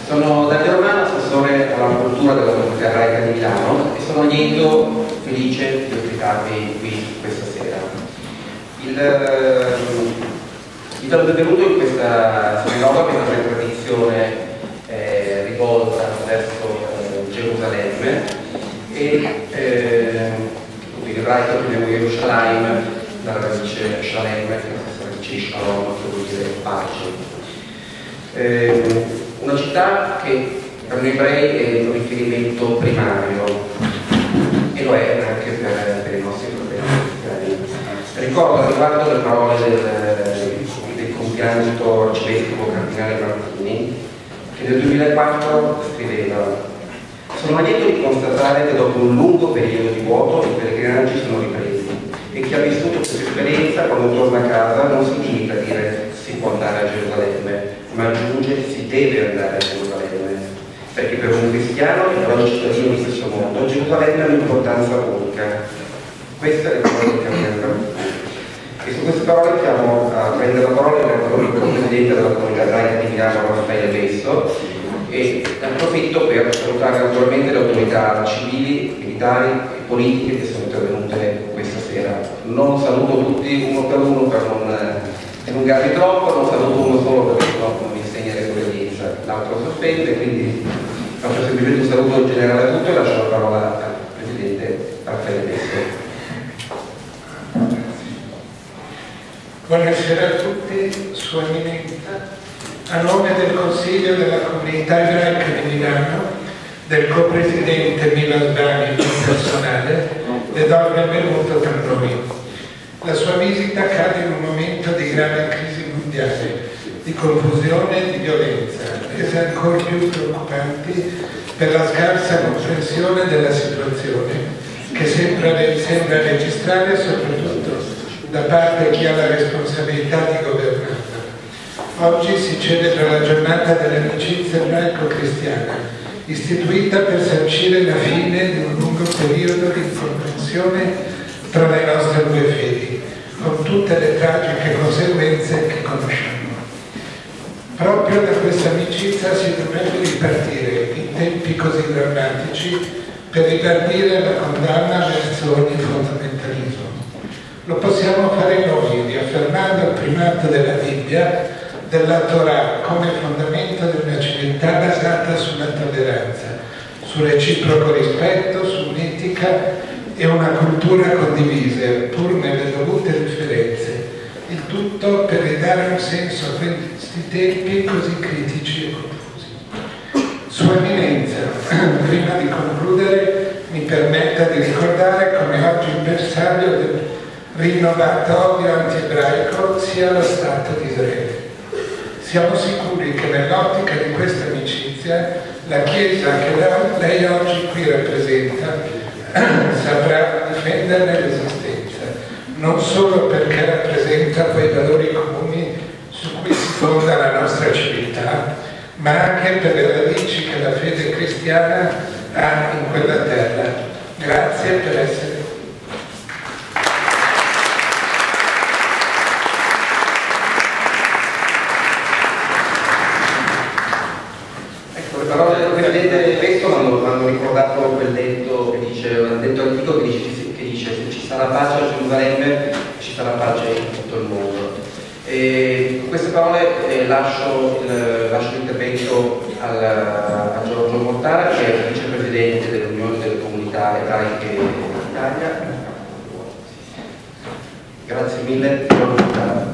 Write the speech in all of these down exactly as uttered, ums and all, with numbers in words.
Sono Davide Romano, assessore alla cultura della comunità ebraica di Milano e sono lieto, felice di ospitarvi qui questa sera. Il, vi do il benvenuto in questa sinagoga che è una tradizione eh, rivolta verso eh, Gerusalemme e eh, in ebraico abbiamo Yerushalayim, dalla radice Shalem, che è la stessa radice Shalom, che vuol dire pace. Eh, una città che per noi ebrei è un riferimento primario e lo è anche per, per i nostri problemi cristiani. Ricordo a riguardo le parole del, del compianto arcivescovo cardinale Martini, che nel duemilaquattro scriveva: sono lieto di constatare che dopo un lungo periodo di vuoto i pellegrinaggi sono ripresi e chi ha vissuto questa esperienza quando torna a casa non si limita a dire si può andare a Gerusalemme, ma aggiunge si deve andare a Gerusalemme, perché per un cristiano e per un cittadino di questo mondo Gerusalemme ha un'importanza unica. Queste le parole che abbiamo. E su queste parole chiamo a prendere la parola il presidente della comunità ebraica di Milano, Raffaele Besso, e approfitto per salutare naturalmente le autorità civili, militari e politiche che sono intervenute questa sera. Non saluto tutti uno per uno per non allungarmi troppo, non saluto uno solo perché sennò non mi insegna l'esperienza, l'altro sospende, quindi faccio semplicemente un saluto generale a tutti e lascio la parola al presidente Raffaele Besso. Buonasera a tutti, Sua Eminenza, a nome del Consiglio della Comunità Ebraica di Milano, del co-presidente Milan Bani personale, le do il benvenuto tra noi. La sua visita cade in un momento di grave crisi mondiale, di confusione e di violenza, rese ancora più preoccupanti per la scarsa comprensione della situazione che sembra, sembra registrare soprattutto da parte di chi ha la responsabilità di governarla. Oggi si celebra la giornata dell'amicizia ebraico-cristiana, istituita per sancire la fine di un lungo periodo di incomprensione tra le nostre due fedi, con tutte le tragiche conseguenze che conosciamo. Proprio da questa amicizia si dovrebbe ripartire in tempi così drammatici per ribadire la condanna verso ogni fondamentalismo. Lo possiamo fare noi, riaffermando il primato della Bibbia, della Torah, come fondamento di una civiltà basata sulla tolleranza, sul reciproco rispetto, su un'etica e una cultura condivise, pur nelle dovute differenze, il tutto per ridare un senso a questi tempi così critici e confusi. Sua Eminenza, prima di concludere, mi permetta di ricordare come oggi il bersaglio del rinnovato odio anti-ebraico sia lo Stato di Israele. Siamo sicuri che nell'ottica di questa amicizia la Chiesa che lei oggi qui rappresenta saprà difenderne l'esistenza, non solo perché rappresenta quei valori comuni su cui si fonda la nostra civiltà, ma anche per le radici che la fede cristiana ha in quella terra. Grazie per essere qui. Ecco, le parole del presidente Besso hanno ricordato quel detto che dice, un detto antico che dice, che dice se ci sarà pace a Gerusalemme ci sarà pace in tutto il mondo. E con queste parole eh, lascio, il, lascio l'intervento al, a Giorgio Mortara, che è il vicepresidente dell'Unione delle Comunità Ebraiche d'Italia. Grazie mille, Giorgio Mortara.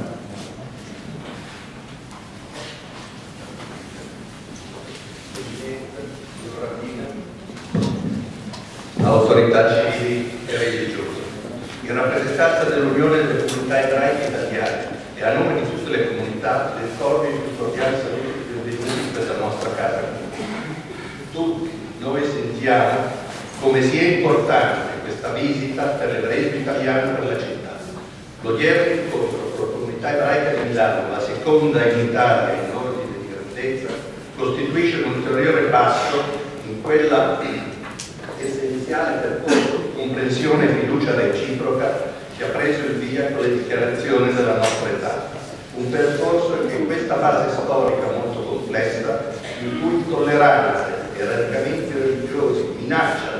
Autorità civili e religiose. In rappresentanza dell'Unione delle Comunità Ebraiche Italiane e a nome di tutte le comunità, le ricordo il più cordiale saluto e benvenuti in questa nostra casa. Tutti noi sentiamo come sia importante questa visita per l'ebraismo italiano per la città. L'odierno incontro con la comunità ebraica di Milano, la seconda in Italia in ordine di grandezza, costituisce un ulteriore passo in quella essenziale percorso di comprensione e fiducia reciproca che ha preso il via con le dichiarazioni della nostra età. Un percorso che in questa fase storica molto complessa, in cui il intolleranze e radicamenti religiosi minacciano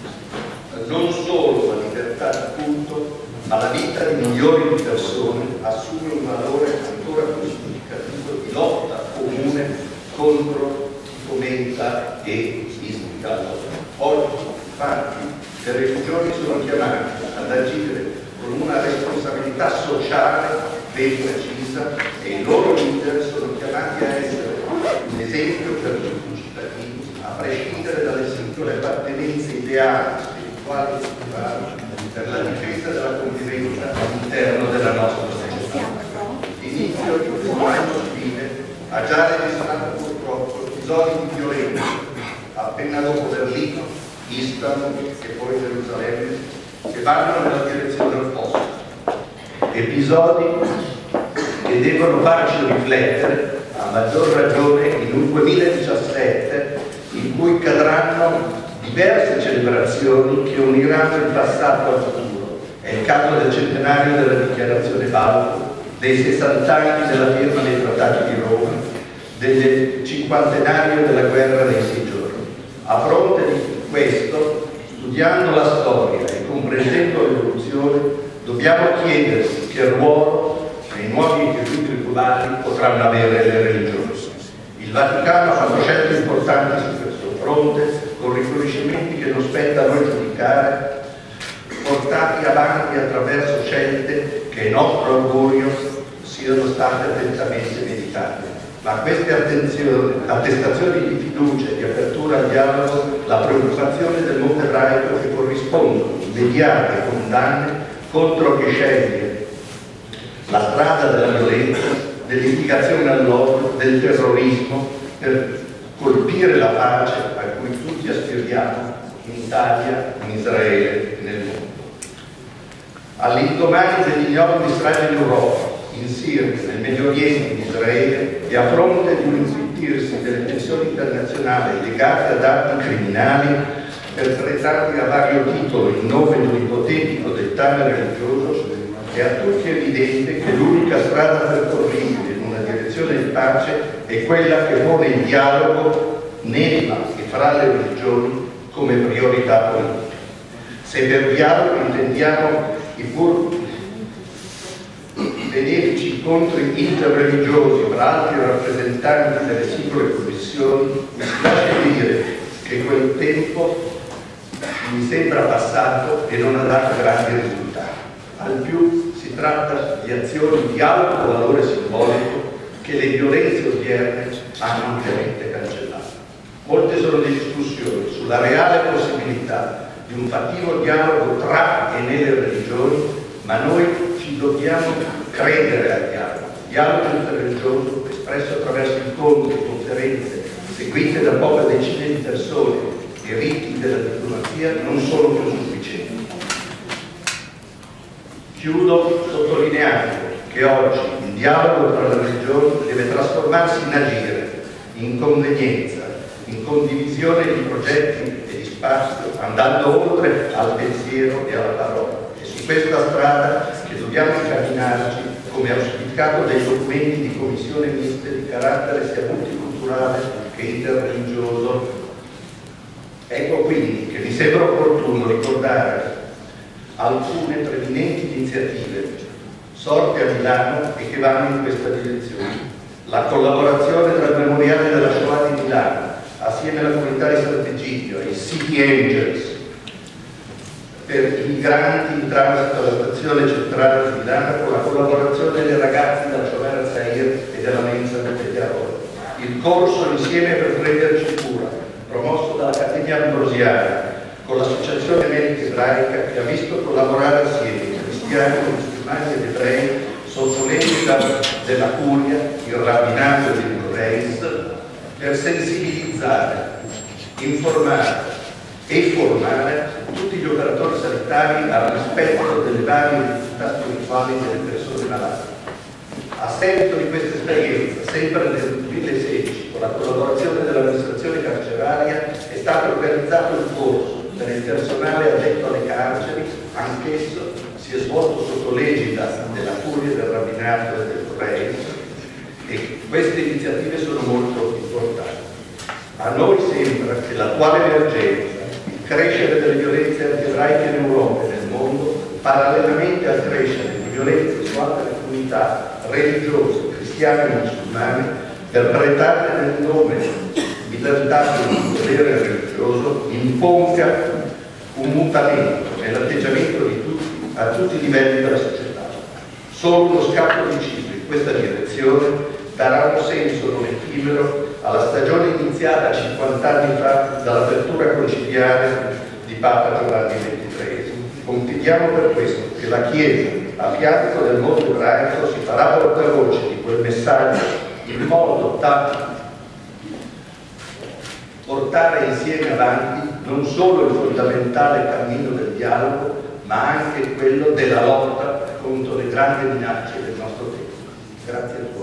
non solo la libertà di culto, ma la vita di milioni di persone, assume un valore ancora più significativo di lotta comune contro chi fomenta e istiga l'odio. Oggi, infatti, le religioni sono chiamate ad agire con una responsabilità sociale ben precisa e i loro leader sono chiamati a essere un esempio per tutti i cittadini, a prescindere dalle singole appartenenze ideali, spirituali e culturali, per la difesa della convivenza all'interno della nostra società. L'inizio di questo anno civile ha già registrato purtroppo episodi di violenza, appena dopo Berlino, Istanbul e poi Gerusalemme, che vanno nella direzione opposta. Episodi che devono farci riflettere, a maggior ragione in un duemiladiciassette in cui cadranno diverse celebrazioni che uniranno il passato al futuro. È il caso del centenario della dichiarazione Balfour, dei sessanta anni della firma dei trattati di Roma, del cinquantenario della guerra dei sei giorni. A fronte di questo, studiando la storia e comprendendo l'evoluzione, dobbiamo chiedersi che ruolo nei nuovi equilibri globali potranno avere le religioni. Il Vaticano ha fatto scelte importanti su questo fronte, con riconoscimenti che non spetta a noi giudicare, portati avanti attraverso scelte che è nostro orgoglio siano state attentamente meditate. Ma queste attestazioni di fiducia e di apertura al dialogo, la preoccupazione del mondo ebraico che corrispondono immediate condanne contro chi sceglie la strada della violenza, dell'istigazione all'odio, del terrorismo, per colpire la pace a cui tutti aspiriamo in Italia, in Israele e nel mondo. All'indomani degli ignoti stragi in Europa, in Siria, nel Medio Oriente, in Israele, e a fronte di un insittirsi delle tensioni internazionali legate ad atti criminali perpetrati a vario titolo in nome di un ipotetico dettame religioso, è a tutti evidente che l'unica strada percorribile in una direzione di pace è quella che pone il dialogo nella e fra le religioni come priorità politica. Se per dialogo intendiamo i pur benefici incontri interreligiosi tra altri rappresentanti delle singole commissioni, mi lascia dire che quel tempo mi sembra passato e non ha dato grandi risultati. Al più si tratta di azioni di alto valore simbolico che le violenze odierne hanno ampiamente cancellato. Molte sono le discussioni sulla reale possibilità di un fattivo dialogo tra e nelle religioni, ma noi ci dobbiamo credere al dialogo. Dialogo interreligioso espresso attraverso incontri, conferenze, seguite da poche decine di persone e riti della diplomazia non sono più sufficienti. Chiudo sottolineando che oggi il dialogo tra le religioni deve trasformarsi in agire, in convenienza, in condivisione di progetti e di spazio, andando oltre al pensiero e alla parola. È su questa strada che dobbiamo incamminarci, come auspicato dai documenti di commissione miste di carattere sia multiculturale che interreligioso. Ecco quindi che mi sembra opportuno ricordare alcune preminenti iniziative sorte a Milano e che vanno in questa direzione. La collaborazione tra il Memoriale della Shoah di Milano assieme alla comunità di Sant'Egidio e i City Angels per i migranti in transito alla stazione centrale di Milano, con la collaborazione dei ragazzi della Shomer Zair e della Mensa del Pegliarolo. Il corso Insieme per prenderci cura, promosso dall'Accademia Ambrosiana con l'Associazione Medica Ebraica, che ha visto collaborare assieme cristiani, musulmani ed ebrei sotto l'egida della Curia, il rabbinato di Reis, per sensibilizzare, informare e formare tutti gli operatori sanitari al rispetto delle varie identità spirituali delle persone malate. A seguito di questa esperienza, sempre nel duemilasedici, con la collaborazione dell'amministrazione carceraria, è stato organizzato il corso per il personale addetto alle carceri, anch'esso si è svolto sotto l'egida della Curia del Rabbinato e del Reis, e queste iniziative sono molto importanti. A noi sembra che l'attuale emergenza, il crescere delle violenze antiebraiche in Europa e nel mondo, parallelamente al crescere di violenze su altre comunità religiose, cristiane e musulmane, perpetrate nel nome militante di potere religioso, imponga un mutamento nell'atteggiamento di tutti, a tutti i livelli della società. Solo uno scatto deciso in questa direzione darà un senso non effimero alla stagione iniziata cinquanta anni fa dall'apertura conciliare di Papa Giovanni ventitreesimo. Confidiamo per questo che la Chiesa, a fianco del mondo ebraico, si farà portavoce di quel messaggio in modo da portare insieme avanti non solo il fondamentale cammino del dialogo, ma anche quello della lotta contro le grandi minacce del nostro tempo. Grazie ancora.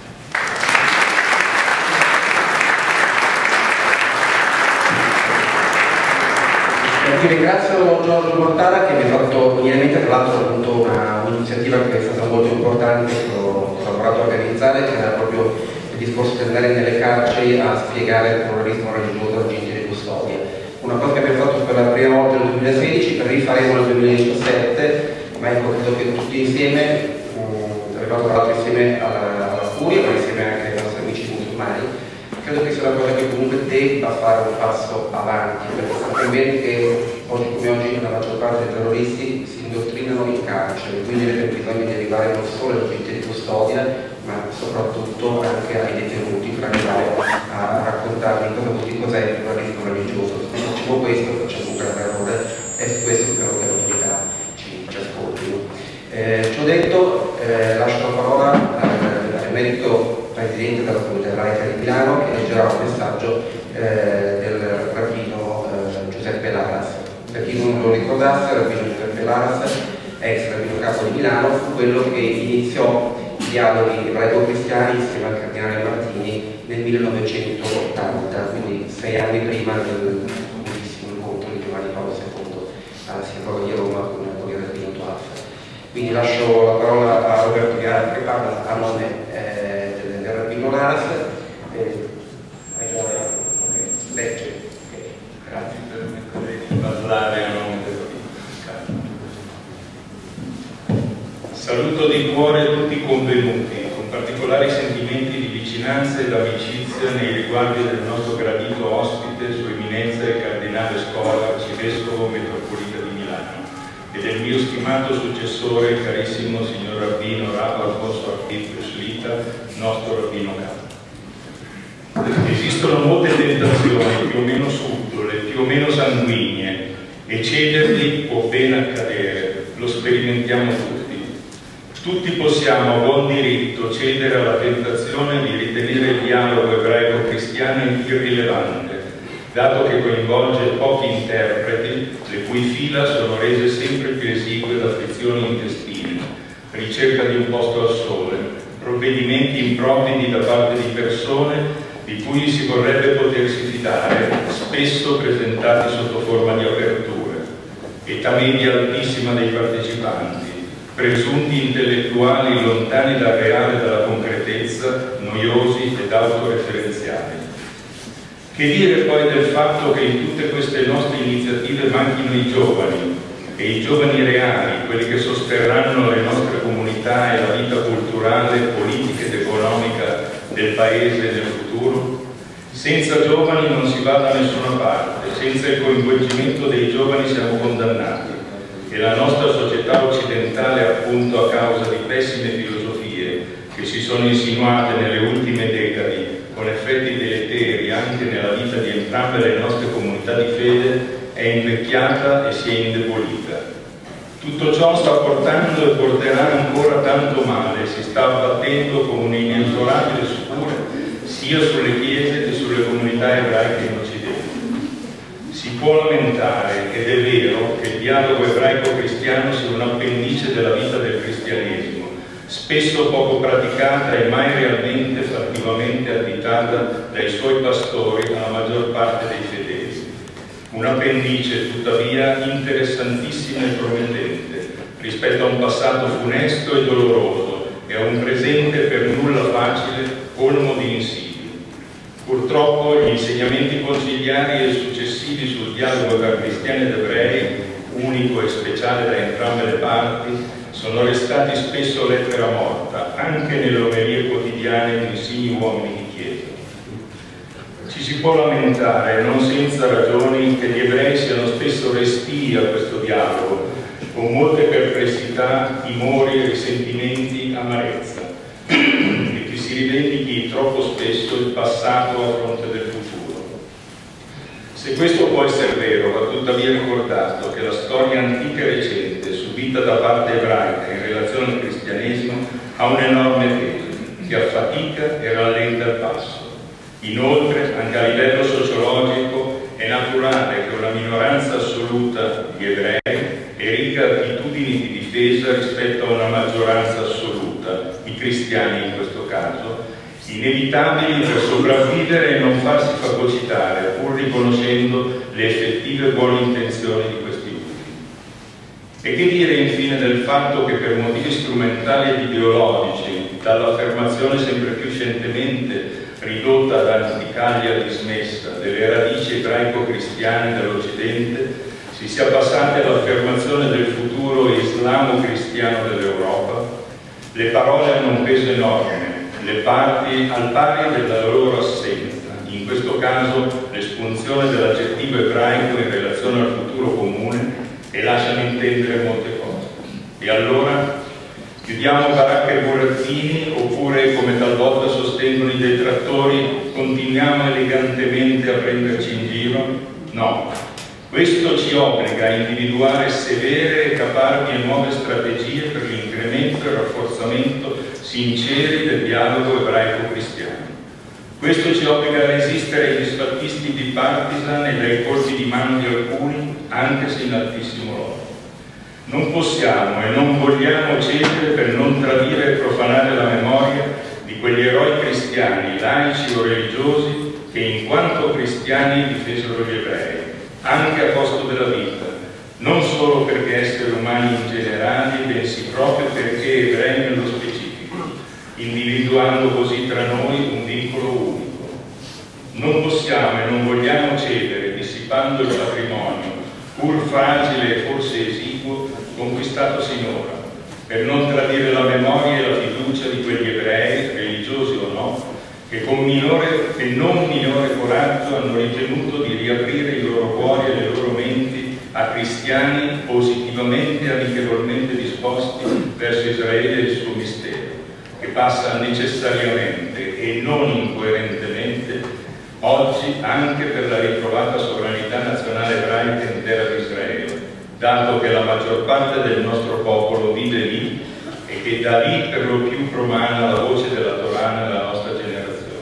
Ti ringrazio Giorgio Mortara che mi ha fatto venire in mente, tra l'altro appunto un'iniziativa che è stata molto importante, che ho collaborato a organizzare, che era proprio il discorso di andare nelle carceri a spiegare il pluralismo religioso agenti di custodia. Una cosa che abbiamo fatto per la prima volta nel duemilasedici, per rifaremo nel duemiladiciassette, ma ecco, credo che tutti insieme, um, arrivato tra l'altro insieme alla, alla Curia, ma insieme anche ai nostri amici musulmani, credo che sia una cosa che comunque debba fare un passo avanti, perché sappiamo bene che oggi come oggi la maggior parte dei terroristi si indottrinano in carcere, quindi abbiamo bisogno di arrivare non solo agli agenti di custodia, ma soprattutto anche ai detenuti per arrivare a raccontarvi cosa vuol dire, cos'è il pluralismo religioso. Se non facciamo questo facciamo un grave errore e su questo spero che le autorità ci, ci ascoltino. Eh, ciò detto, eh, lascio la parola all'emerito Presidente della Comunità Ebraica di Milano che leggerà un messaggio eh, del rabbino eh, Giuseppe Laras. Per chi non lo ricordasse, il rabbino Giuseppe Laras, ex rabbino capo di Milano, fu quello che iniziò i dialoghi ebraico-cristiani insieme al cardinale Martini nel millenovecentottanta, quindi sei anni prima del bellissimo incontro di Giovanni Paolo secondo alla sinagoga di Roma con il rabbino Toaffa. Quindi lascio la parola a Roberto Chiara che parla a nome eh, del, del rabbino Laras. Eh, okay. Legge. Okay. Grazie per permettere di parlare a nome del rabbino. Saluto di cuore tutti i convenuti, con particolari sentimenti di vicinanza ed amicizia nei riguardi del nostro gradito ospite, Sua Eminenza il Cardinale Scola, Arcivescovo Metropolita di Milano, e del mio stimato successore, il carissimo signor Rabbino Rav Alfonso Arpit Shlita, nostro Rabbino Capo. Esistono molte tentazioni, più o meno subdole, più o meno sanguigne, e cederli può ben accadere, lo sperimentiamo tutti. Tutti possiamo a buon diritto cedere alla tentazione di ritenere il dialogo ebraico-cristiano irrilevante, dato che coinvolge pochi interpreti, le cui fila sono rese sempre più esigue da afflizioni intestine, ricerca di un posto al sole, provvedimenti improvvidi da parte di persone di cui si vorrebbe potersi fidare, spesso presentati sotto forma di aperture, età media altissima dei partecipanti, presunti intellettuali lontani dal reale e dalla concretezza, noiosi ed autoreferenziali. Che dire poi del fatto che in tutte queste nostre iniziative manchino i giovani, e i giovani reali, quelli che sosterranno le nostre comunità e la vita culturale, politica ed economica del Paese nel futuro? Senza giovani non si va da nessuna parte, senza il coinvolgimento dei giovani siamo condannati. E la nostra società occidentale, appunto a causa di pessime filosofie che si sono insinuate nelle ultime decadi con effetti deleteri anche nella vita di entrambe le nostre comunità di fede, è invecchiata e si è indebolita. Tutto ciò sta portando e porterà ancora tanto male, si sta abbattendo come un'inesorabile scure sia sulle chiese che sulle comunità ebraiche in Occidente. Si può lamentare, ed è vero, che il dialogo ebraico-cristiano sia un appendice della vita del cristianesimo, spesso poco praticata e mai realmente fattivamente additata dai suoi pastori alla maggior parte dei fedeli. Un appendice, tuttavia, interessantissimo e promettente, rispetto a un passato funesto e doloroso e a un presente per nulla facile, colmo di insidie. Purtroppo gli insegnamenti conciliari e successivi sul dialogo tra cristiani ed ebrei, unico e speciale da entrambe le parti, sono restati spesso lettera morta, anche nelle omelie quotidiane di insigni uomini di Chiesa. Ci si può lamentare, non senza ragioni, che gli ebrei siano spesso restii a questo dialogo, con molte perplessità, timori, risentimenti, amarezza, e che si rivendichi troppo spesso il passato a fronte del futuro. Se questo può essere vero, va tuttavia ricordato che la storia antica e recente, subita da parte ebraica in relazione al cristianesimo, ha un enorme peso, che affatica e rallenta il passo. Inoltre, anche a livello sociologico, è naturale che una minoranza assoluta di ebrei eriga attitudini di difesa rispetto a una maggioranza assoluta, i cristiani in questo caso, inevitabili per sopravvivere e non farsi fagocitare, pur riconoscendo le effettive buone intenzioni di questi ultimi. E che dire infine del fatto che per motivi strumentali ed ideologici, dall'affermazione sempre più scientemente ridotta ad anticaglia dismessa delle radici ebraico-cristiane dell'Occidente, si sia passati all'affermazione del futuro islamo-cristiano dell'Europa, le parole hanno un peso enorme, le parti al pari della loro assenza, in questo caso l'espunzione dell'aggettivo ebraico in relazione al futuro comune, e lasciano intendere molte cose. E allora chiudiamo baracche e burattini, oppure, come talvolta sostengono i detrattori, continuiamo elegantemente a prenderci in giro? No. Questo ci obbliga a individuare severe e caparbie nuove strategie per l'incremento e il rafforzamento sinceri del dialogo ebraico-cristiano. Questo ci obbliga a resistere ai disfattisti bipartisan e dai colpi di mano di alcuni, anche se in altissimo lodo. Non possiamo e non vogliamo cedere per non tradire e profanare la memoria di quegli eroi cristiani, laici o religiosi, che in quanto cristiani difesero gli ebrei, anche a costo della vita, non solo perché esseri umani in generale, bensì proprio perché ebrei nello specifico, individuando così tra noi un vincolo unico. Non possiamo e non vogliamo cedere, dissipando il patrimonio, pur fragile e forse esiguo, conquistato sinora, per non tradire la memoria e la fiducia di quegli ebrei, religiosi o no, che con minore e non minore coraggio hanno ritenuto di riaprire i loro cuori e le loro menti a cristiani positivamente e amichevolmente disposti verso Israele e il suo mistero, che passa necessariamente e non incoerentemente oggi anche per la ritrovata sovranità nazionale ebraica in terra di Israele, dato che la maggior parte del nostro popolo vive lì e che da lì per lo più promana la voce della Torah nella nostra generazione.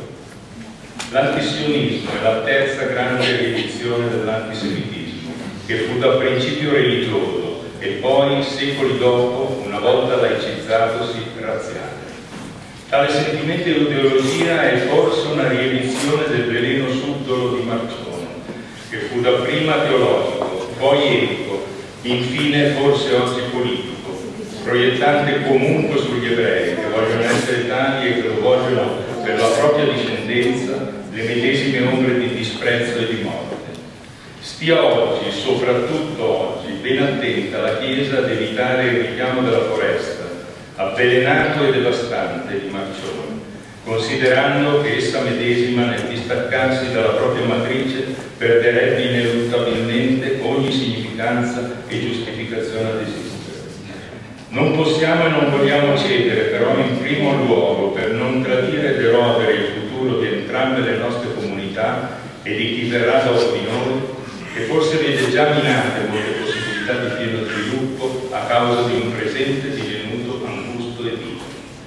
L'antisionismo è la terza grande riedizione dell'antisemitismo, che fu da principio religioso e poi, secoli dopo, una volta laicizzatosi, razziale. Tale sentimento e ideologia è forse una riedizione del veleno subdolo di Marcione, che fu dapprima teologico, poi etico, infine forse oggi politico, proiettante comunque sugli ebrei, che vogliono essere tali e che lo vogliono per la propria discendenza, le medesime ombre di disprezzo e di morte. Stia oggi, soprattutto oggi, ben attenta la Chiesa ad evitare il richiamo della foresta, avvelenato e devastante di Marcione, considerando che essa medesima, nel distaccarsi dalla propria matrice, perderebbe ineluttabilmente ogni significanza e giustificazione ad esistere. Non possiamo e non vogliamo cedere, però, in primo luogo, per non tradire ed erodere il futuro di entrambe le nostre comunità e di chi verrà dopo di noi, che forse vede già minate molte possibilità di pieno sviluppo a causa di un presente divenuto angusto e vivo.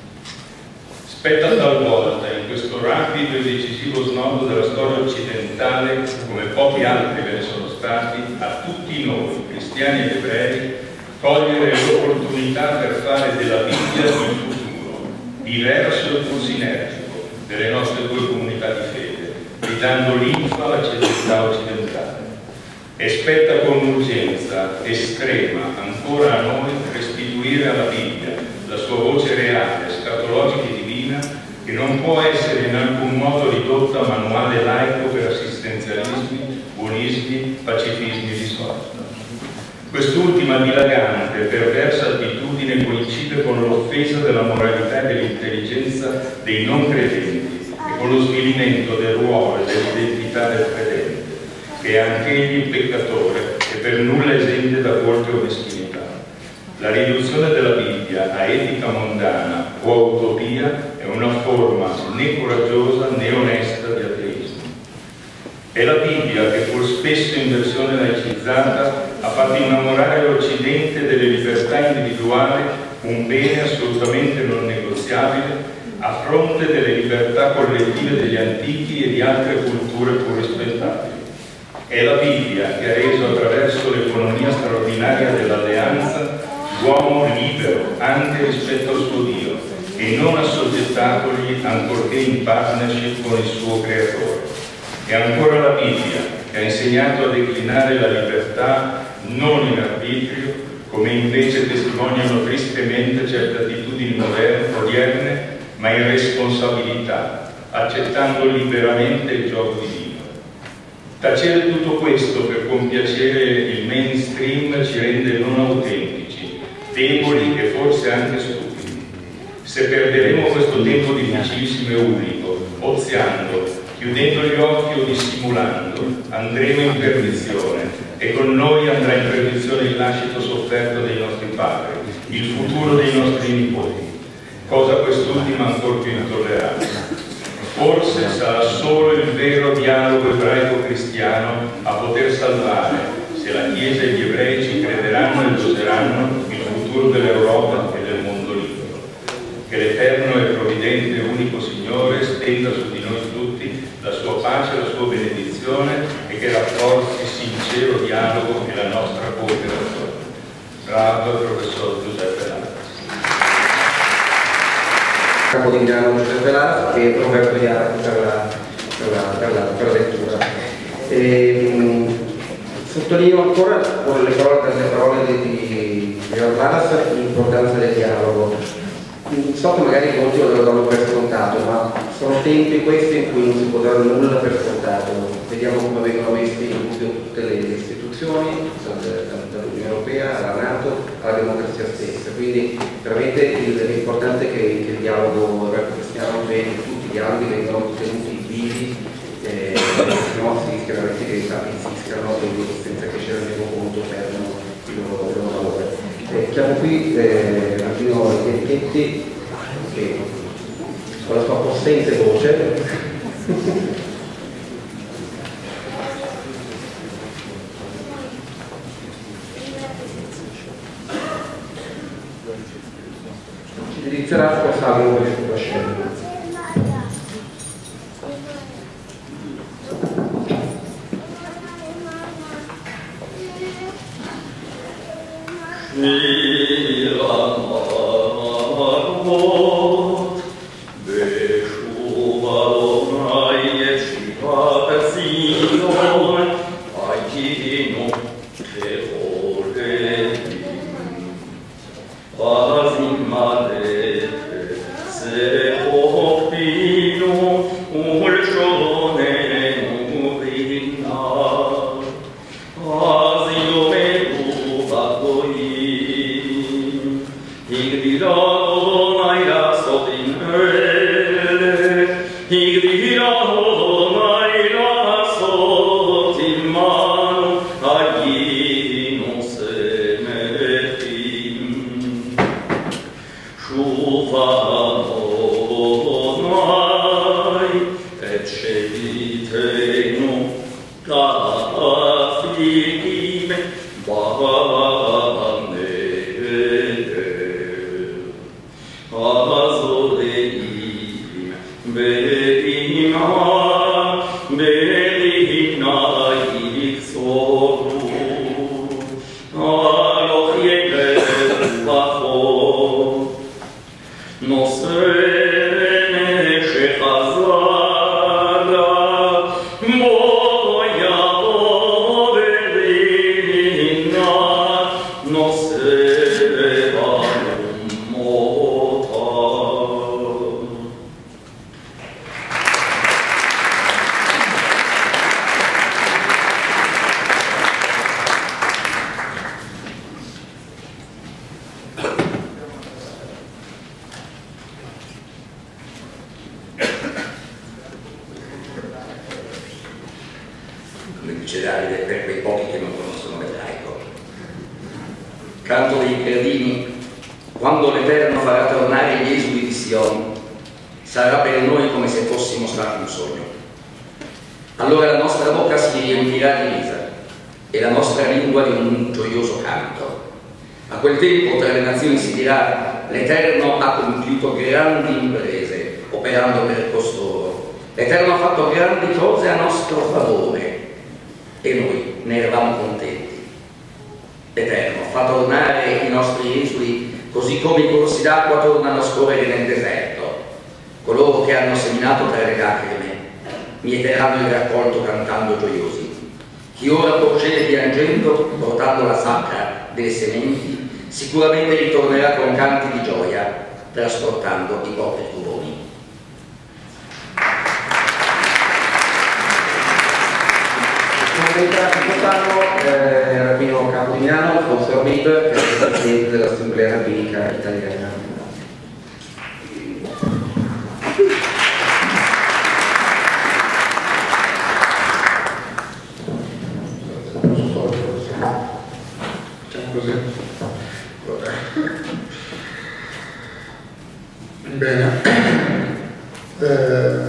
Spetta talvolta, in questo rapido e decisivo snodo della storia occidentale, come pochi altri ve ne sono stati, a tutti noi, cristiani ed ebrei, cogliere l'opportunità per fare della Bibbia il futuro, diverso e pur sinergico, delle nostre due comunità di fede, ridando linfa alla civiltà occidentale. E spetta con urgenza estrema ancora a noi restituire alla Bibbia la sua voce reale, scatologica e divina, che che non può essere in alcun modo ridotta a manuale laico per assistenzialismi, buonismi, pacifismi di sorta. Quest'ultima dilagante e perversa attitudine coincide con l'offesa della moralità e dell'intelligenza dei non credenti e con lo svilimento del ruolo e dell'identità del credente, che è anch'egli peccatore e per nulla esente da colpe o meschinità. La riduzione della Bibbia a etica mondana o a utopia è una forma né coraggiosa né onesta di ateismo. È la Bibbia che, pur spesso in versione laicizzata, ha fatto innamorare l'Occidente delle libertà individuali, un bene assolutamente non negoziabile, a fronte delle libertà collettive degli antichi e di altre culture pur rispettabili. È la Bibbia che ha reso attraverso l'economia straordinaria dell'alleanza l'uomo libero anche rispetto al suo Dio e non assoggettatogli ancorché in partnership con il suo creatore. È ancora la Bibbia che ha insegnato a declinare la libertà non in arbitrio, come invece testimoniano tristemente certe attitudini moderne, odierne, ma in responsabilità, accettando liberamente il gioco divino. Tacere tutto questo per compiacere il mainstream ci rende non autentici, deboli e forse anche stupidi. Se perderemo questo tempo difficilissimo e unico, oziando, chiudendo gli occhi o dissimulando, andremo in perdizione e con noi andrà in perdizione il lascito sofferto dei nostri padri, il futuro dei nostri nipoti, cosa quest'ultima ancor più intollerabile. Forse sarà solo il vero dialogo ebraico-cristiano a poter salvare, se la Chiesa e gli ebrei ci crederanno e doseranno, il futuro dell'Europa e del mondo libero. Che l'Eterno e Provvidente e unico Signore stenda su di noi tutti la sua pace e la sua benedizione e che rafforzi sincero dialogo e la nostra cooperazione. Bravo professor Giuseppe Lanzi. Capodignano Giuseppe Lanzi e Roberto Iara per la, per la, per la, per la lettura. E, mh, sottolineo ancora con le parole, le parole di, di Giuseppe Lanzi l'importanza del dialogo. So che magari molti lo danno per scontato, ma sono tempi questi in cui non si può dare nulla per scontato. Vediamo come vengono messi in dubbio tutte le istituzioni, dall'Unione Europea alla NATO alla democrazia stessa. Quindi veramente è importante che, che il dialogo ebraico-cristiano avvenga, che tutti i dialoghi vengano tenuti vivi, eh, se no si rischia veramente che insiscano senza che ce ne rendiamo conto perdono il loro, il loro valore. Eh, chiamo qui eh, Martino Ierichetti che con la sua possente voce ci indirizzerà a Salmo sulla scena. come dice Davide, per quei pochi che non conoscono l'ebraico. Canto dei Cardini: quando l'Eterno farà tornare gli esuli di Sion, sarà per noi come se fossimo stati un sogno. Allora la nostra bocca si riempirà di risa e la nostra lingua di un gioioso canto. A quel tempo tra le nazioni si dirà: l'Eterno ha compiuto grandi imprese, operando per costoro. L'Eterno ha fatto grandi cose a nostro favore e noi ne eravamo contenti. L'Eterno fa tornare i nostri esuli così come i corsi d'acqua tornano a scorrere nel deserto. Coloro che hanno seminato tra le lacrime mieteranno il raccolto cantando gioiosi. Chi ora procede piangendo, portando la sacca delle sementi, sicuramente ritornerà con canti di gioia, trasportando i propri cuboni. Quest'anno eh, Rabbino Capo di Milano, Alfonso Ormid, che è il presidente dell'Assemblea Rabbinica Italiana. Bene, eh,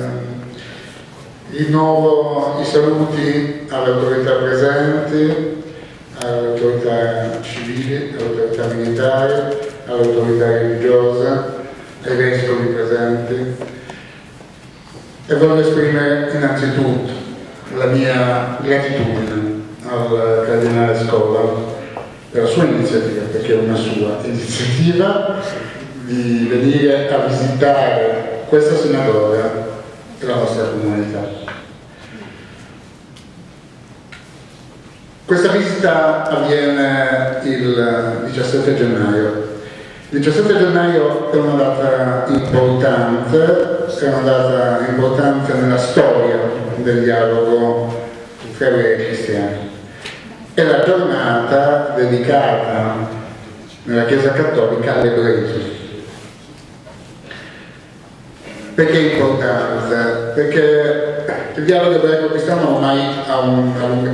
rinnovo i saluti alle autorità presenti, alle autorità civili, alle autorità militari, alle autorità religiose, ai vescovi presenti, e voglio esprimere innanzitutto la mia gratitudine al Cardinale Scola per la sua iniziativa, perché è una sua iniziativa, di venire a visitare questa sinagoga e la nostra comunità. Questa visita avviene il diciassette gennaio. Il diciassette gennaio è una data importante, è una data importante nella storia del dialogo fra ebrei e cristiani. È la giornata dedicata nella Chiesa Cattolica all'ebraismo. Perché è importante? Perché il dialogo ebraico-cristiano ormai ha una lunga,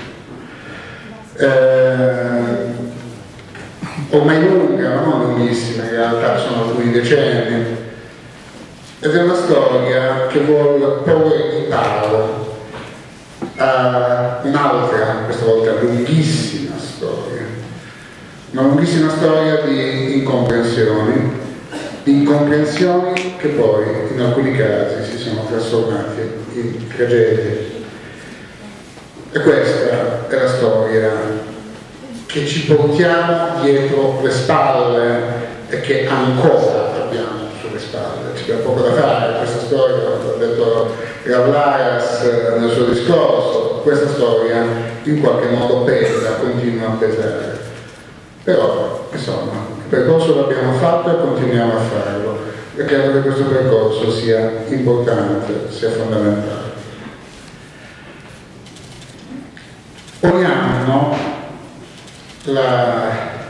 eh, ormai lunga, non lunghissima, in realtà sono alcuni decenni, ed è una storia che vuole porre in paro a un'altra, questa volta lunghissima storia, una lunghissima storia di incomprensioni, incomprensioni che poi in alcuni casi si sono trasformate in tragedie. E questa è la storia che ci portiamo dietro le spalle e che ancora abbiamo sulle spalle. C'è poco da fare, questa storia, l'ha detto Ravlaras nel suo discorso, questa storia in qualche modo pesa, continua a pesare. Però, insomma, il percorso l'abbiamo fatto e continuiamo a farlo, e credo che questo percorso sia importante, sia fondamentale. Ogni anno la,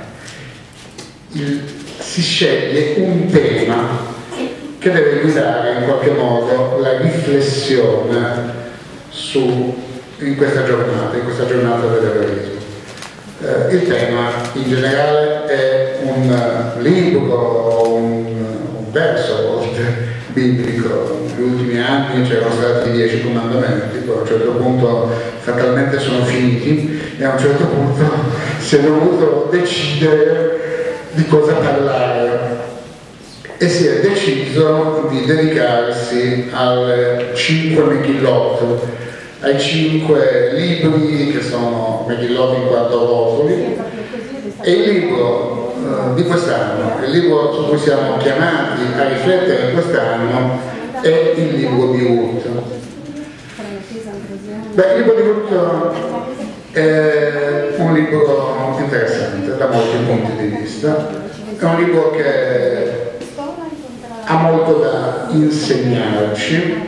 il, si sceglie un tema che deve guidare in qualche modo la riflessione su, in questa giornata, in questa giornata dell'ebraismo. Eh, il tema in generale è un uh, libro, un, un verso a volte biblico. Negli ultimi anni c'erano stati i dieci comandamenti, poi a un certo punto fatalmente sono finiti e a un certo punto si è dovuto decidere di cosa parlare e si è deciso di dedicarsi alle cinque Megillot, ai cinque libri che sono Megillot in quattro rotoli, e il libro uh, di quest'anno, il libro su cui siamo chiamati a riflettere quest'anno è il libro di Ruth. Beh, il libro di Ruth è un libro interessante da molti punti di vista, è un libro che ha molto da insegnarci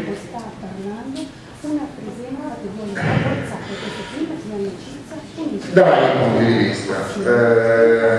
da vari punti di vista. Eh,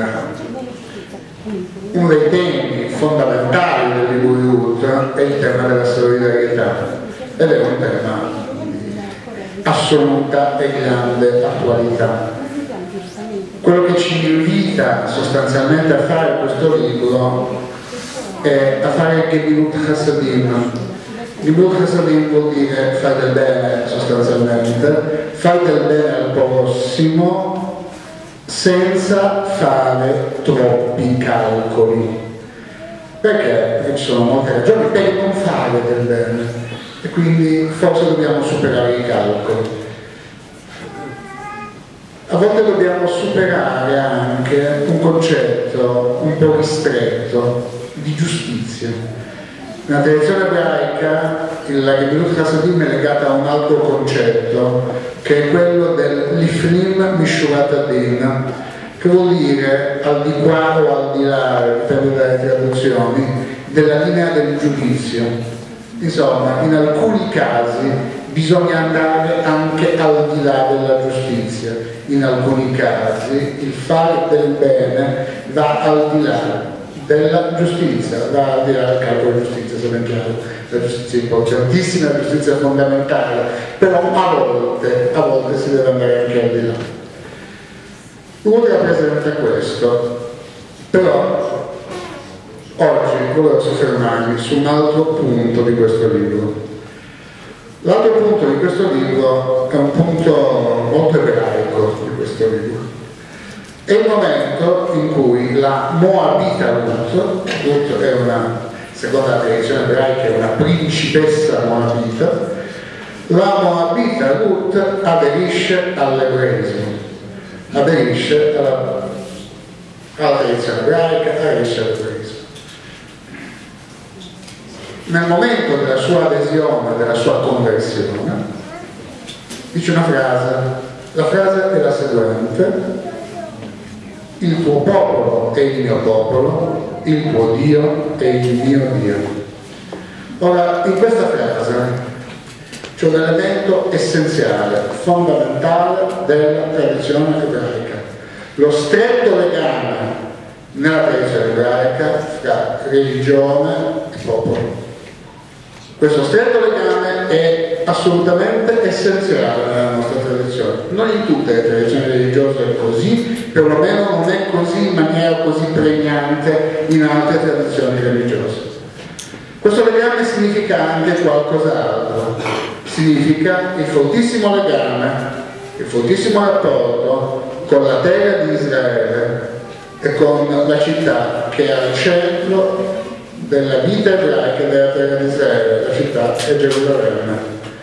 uno dei temi fondamentali del libro di Ruth è il tema della solidarietà, ed è un tema assoluta e grande attualità. Quello che ci invita sostanzialmente a fare questo libro è a fare Gemilut Hasadim. Gemilut Hasadim vuol dire fai del bene sostanzialmente, fai del bene al prossimo senza fare troppi calcoli. Perché? Perché ci sono molte ragioni per non fare del bene e quindi forse dobbiamo superare i calcoli. A volte dobbiamo superare anche un concetto un po' ristretto di giustizia. Nella tradizione ebraica la Gemilut Hasadim è legata a un altro concetto che è quello del Lifnim Mishurat Adin, che vuol dire al di qua o al di là, dipende dalle traduzioni, della linea del giudizio. Insomma, in alcuni casi bisogna andare anche al di là della giustizia, in alcuni casi il fare del bene va al di là della giustizia, va al di là del capo della giustizia, se ben chiaro, la giustizia è importantissima, la giustizia è fondamentale, però a volte, a volte si deve andare anche al di là. Uno rappresenta questo, però oggi volevo soffermarmi su un altro punto di questo libro. L'altro punto di questo libro è un punto molto ebraico di questo libro. È il momento in cui la Moabita Ruth, Ruth è una, secondo la tradizione ebraica, è una principessa moabita, la Moabita Ruth aderisce all'ebraismo, aderisce alla, alla tradizione ebraica, aderisce all'ebraismo. Nel momento della sua adesione, della sua conversione, dice una frase, la frase è la seguente: il tuo popolo è il mio popolo, il tuo Dio è il mio Dio. Ora, in questa frase c'è un elemento essenziale, fondamentale della tradizione ebraica, lo stretto legame nella tradizione ebraica fra religione e popolo. Questo stretto legame è assolutamente essenziale nella nostra tradizione. Non in tutte le tradizioni religiose è così, perlomeno non è così in maniera così pregnante in altre tradizioni religiose. Questo legame significa anche qualcos'altro. Significa il fortissimo legame, il fortissimo rapporto con la terra di Israele e con la città che è al centro della vita ebraica della terra di Israele. La città è Gerusalemme.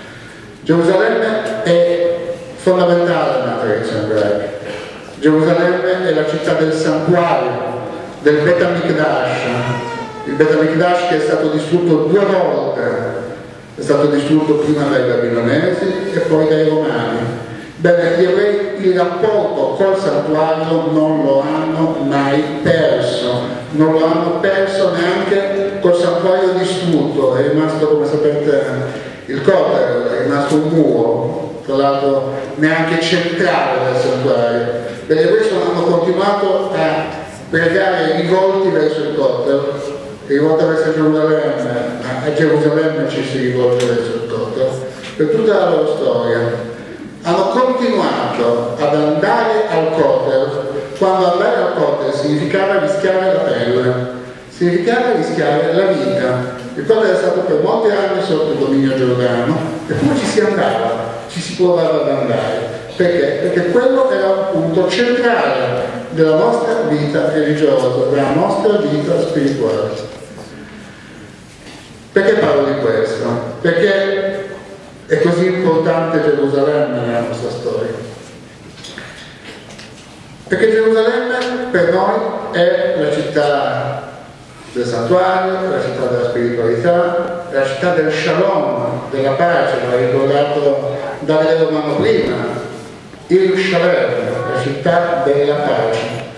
Gerusalemme è fondamentale nella tradizione ebraica. Gerusalemme è la città del santuario, del Bet HaMikdash, il Bet HaMikdash che è stato distrutto due volte, è stato distrutto prima dai babilonesi e poi dai romani. Bene, gli ebrei il rapporto col santuario non lo hanno mai perso, non lo hanno perso neanche col santuario distrutto, è rimasto, come sapete, il Kotel, è rimasto un muro, tra l'altro neanche centrale del santuario. Gli ebrei hanno continuato a pregare rivolti verso il Kotel, rivolti verso Gerusalemme, a Gerusalemme ci si rivolge verso il Kotel, per tutta la loro storia. Hanno continuato ad andare al Kotel quando andare al Kotel significava rischiare la pelle, significava rischiare la vita. Il Kotel è stato per molti anni sotto il dominio giordano, eppure ci si andava, ci si provava ad andare. Perché? Perché quello era un punto centrale della nostra vita religiosa, della nostra vita spirituale. Perché parlo di questo? Perché è così importante Gerusalemme nella nostra storia. Perché Gerusalemme per noi è la città del santuario, la città della spiritualità, la città del shalom, della pace, l'ha ricordato Davide Romano prima, il Shalem, la città della pace.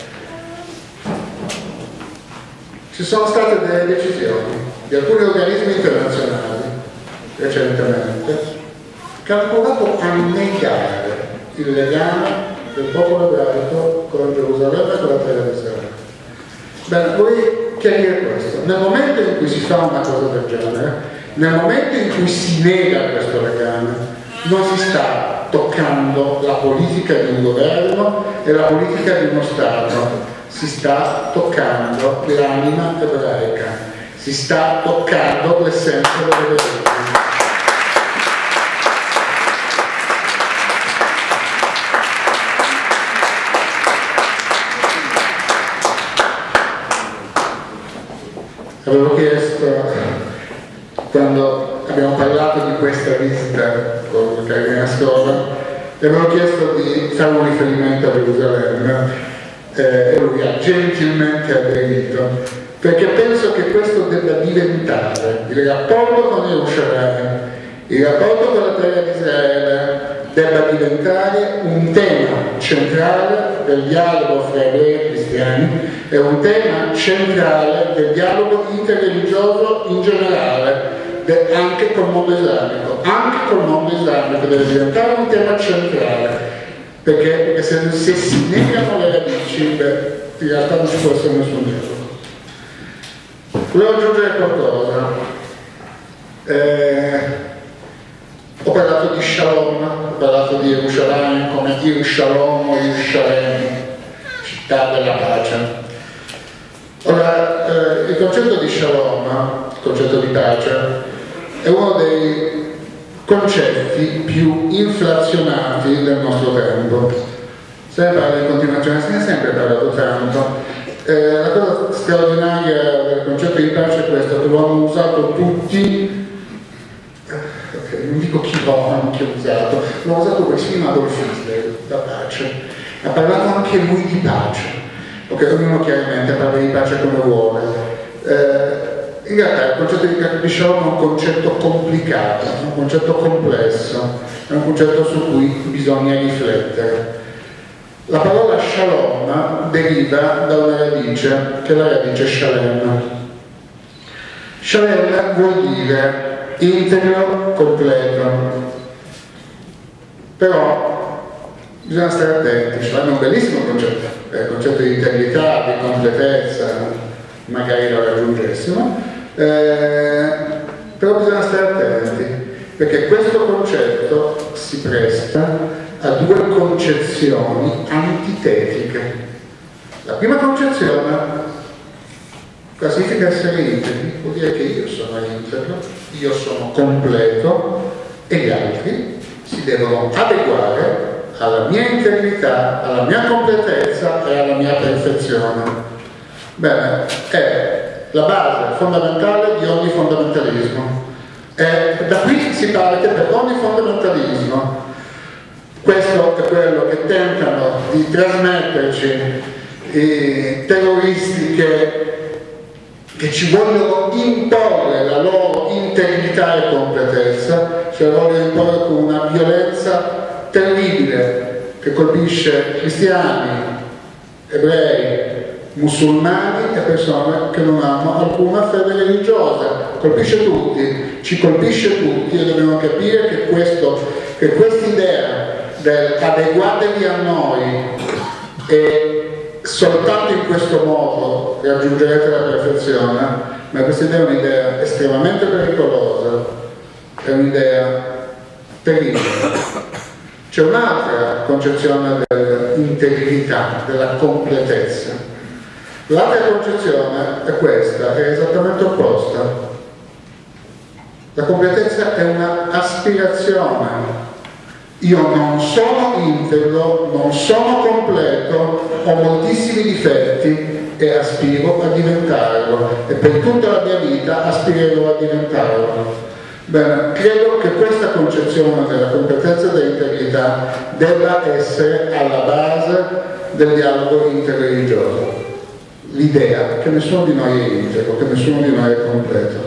Ci sono state delle decisioni di alcuni organismi internazionali recentemente che hanno provato a negare il legame del popolo ebraico con Gerusalemme e con la terra di Israele. Bene, vorrei chiarire questo. Nel momento in cui si fa una cosa del genere, nel momento in cui si nega questo legame, non si sta toccando la politica di un governo e la politica di uno Stato, si sta toccando l'anima ebraica, si sta toccando l'essenza delle religioni. Avevo chiesto, quando abbiamo parlato di questa visita con il Cardinale Scola, le avevo chiesto di fare un riferimento a Gerusalemme eh, e lui ha gentilmente aderito, perché penso che questo debba diventare il rapporto con Gerusalemme, il rapporto con la terra di Israele debba diventare un tema centrale del dialogo fra ebrei e cristiani e un tema centrale del dialogo interreligioso in generale, anche col mondo islamico, anche col mondo islamico deve diventare un tema centrale, perché, perché se, se si negano le radici, beh, in realtà non ci può essere nessun dialogo. Volevo aggiungere qualcosa. Eh, ho parlato di Shalom, ho parlato di Gerusalemme come Il Shalom o Il Shalem, città della pace. Ora, eh, il concetto di Shalom, il concetto di pace, è uno dei concetti più inflazionati del nostro tempo. Se ne parla in continuazione, se ne è sempre parlato tanto. Eh, la cosa straordinaria del concetto di pace è questo, che lo hanno usato tutti. Okay, non dico chi lo ha anche usato, l'ho usato persino Adolf Hitler, la pace. Ha parlato anche lui di pace. Ok, ognuno chiaramente parla di pace come vuole. Eh, in realtà il concetto di, di Shalom è un concetto complicato, è un concetto complesso, è un concetto su cui bisogna riflettere. La parola Shalom deriva da una radice, che è la radice Shalem. Shalem vuol dire integro, completo, però bisogna stare attenti. Shalem è un bellissimo concetto, è il concetto di integrità, di completezza, magari lo raggiungessimo, eh, però bisogna stare attenti, perché questo concetto si presta a due concezioni antitetiche. La prima concezione, cosa significa essere integri? Vuol dire che io sono integro, io sono completo e gli altri si devono adeguare alla mia integrità, alla mia completezza e alla mia perfezione. Bene, è la base fondamentale di ogni fondamentalismo. E da qui si parte per ogni fondamentalismo. Questo è quello che tentano di trasmetterci i terroristi che, che ci vogliono imporre la loro integrità e completezza, cioè la vogliono imporre con una violenza terribile che colpisce cristiani, ebrei, musulmani e persone che non hanno alcuna fede religiosa. Colpisce tutti, ci colpisce tutti e dobbiamo capire che, questo, che quest'idea del adeguatevi a noi e soltanto in questo modo raggiungerete la perfezione, ma questa idea è un'idea estremamente pericolosa, è un'idea terribile. C'è un'altra concezione dell'integrità, della completezza. L'altra concezione è questa, è esattamente opposta. La completezza è una aspirazione. Io non sono integro, non sono completo, ho moltissimi difetti e aspiro a diventarlo e per tutta la mia vita aspirerò a diventarlo. Bene, credo che questa concezione della completezza e dell'integrità debba essere alla base del dialogo interreligioso. L'idea che nessuno di noi è integro, che nessuno di noi è completo.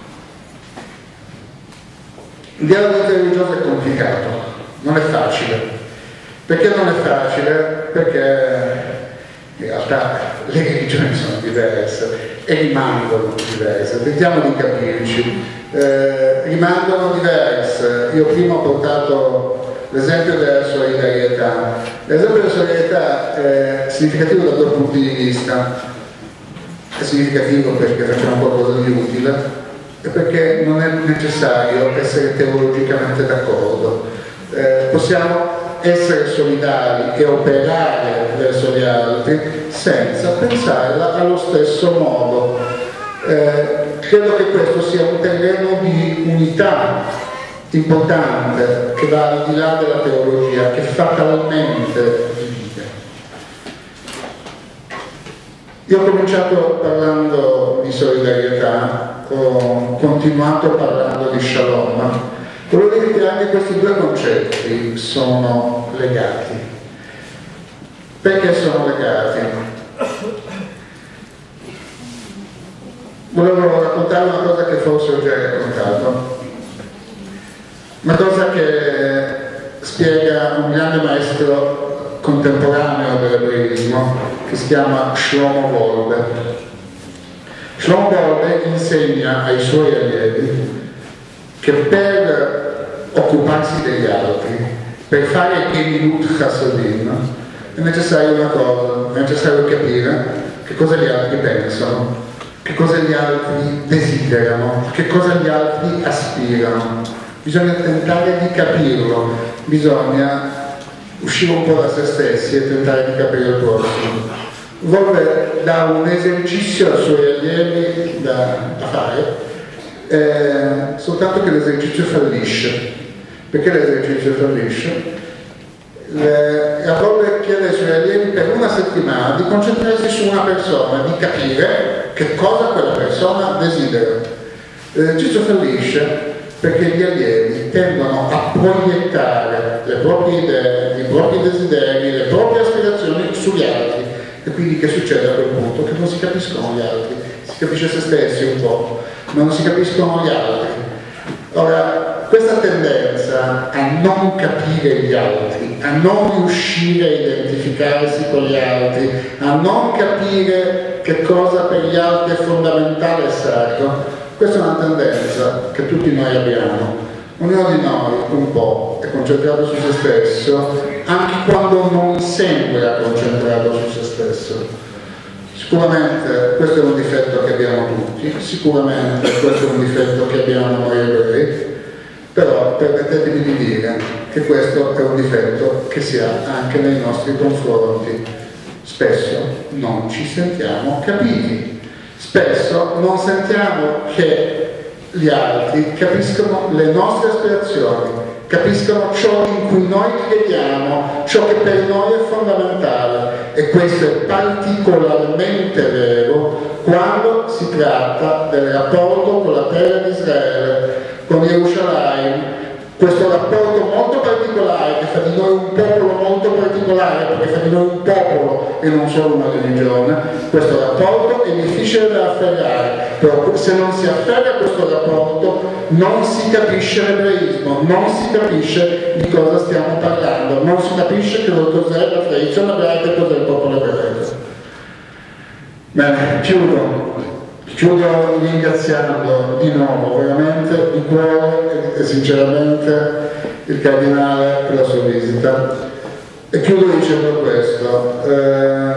Il dialogo interreligioso è complicato. Non è facile. Perché non è facile? Perché in realtà le religioni sono diverse e rimangono diverse. Tentiamo di capirci. Eh, rimangono diverse. Io prima ho portato l'esempio della solidarietà. L'esempio della solidarietà è significativo da due punti di vista. È significativo perché facciamo qualcosa di utile e perché non è necessario essere teologicamente d'accordo. Eh, possiamo essere solidali e operare verso gli altri senza pensarla allo stesso modo. Eh, credo che questo sia un terreno di unità importante che va al di là della teologia, che fatalmente divide. Io ho cominciato parlando di solidarietà, ho continuato parlando di shalom. Volevo dire che anche questi due concetti sono legati. Perché sono legati? Volevo raccontare una cosa che forse ho già raccontato, una cosa che spiega un grande maestro contemporaneo dell'ebraismo che si chiama Shlomo Wolbe. Shlomo Wolbe insegna ai suoi allievi che per occuparsi degli altri, per fare Gemilut Chasodim, è necessario una cosa, è necessario capire che cosa gli altri pensano, che cosa gli altri desiderano, che cosa gli altri aspirano. Bisogna tentare di capirlo, bisogna uscire un po' da se stessi e tentare di capire il prossimo. Wolbe dà un esercizio ai suoi allievi da, da fare, eh, soltanto che l'esercizio fallisce. Perché l'esercizio fallisce? Le, a Wolbe chiede ai suoi allievi per una settimana di concentrarsi su una persona, di capire che cosa quella persona desidera. L'esercizio fallisce perché gli allievi tendono a proiettare le proprie idee, i propri desideri, le proprie aspirazioni sugli altri. E quindi che succede a quel punto? Che non si capiscono gli altri, si capisce se stessi un po', ma non si capiscono gli altri. Ora, questa tendenza a non capire gli altri, a non riuscire a identificarsi con gli altri, a non capire che cosa per gli altri è fondamentale e sacro, questa è una tendenza che tutti noi abbiamo. Ognuno di noi un po' è concentrato su se stesso, anche quando non sembra concentrato su se stesso. Sicuramente questo è un difetto che abbiamo tutti, sicuramente questo è un difetto che abbiamo noi ebrei, però permettetemi di dire che questo è un difetto che si ha anche nei nostri confronti. Spesso non ci sentiamo capiti, spesso non sentiamo che gli altri capiscono le nostre aspirazioni, capiscono ciò in cui noi crediamo, ciò che per noi è fondamentale, e questo è particolarmente vero quando si tratta del rapporto con la terra di Israele, con Gerusalemme, questo rapporto molto particolare che fa di noi un popolo molto particolare, perché fa di noi un popolo e non solo una religione. Questo rapporto è difficile da afferrare, però se non si afferra questo rapporto non si capisce l'ebraismo, non si capisce di cosa stiamo parlando, non si capisce che cos'è la tradizione ebraica e cos'è il popolo ebraico. Bene, chiudo. Chiudo ringraziando di nuovo veramente di cuore e sinceramente il Cardinale per la sua visita, e chiudo dicendo questo. Eh,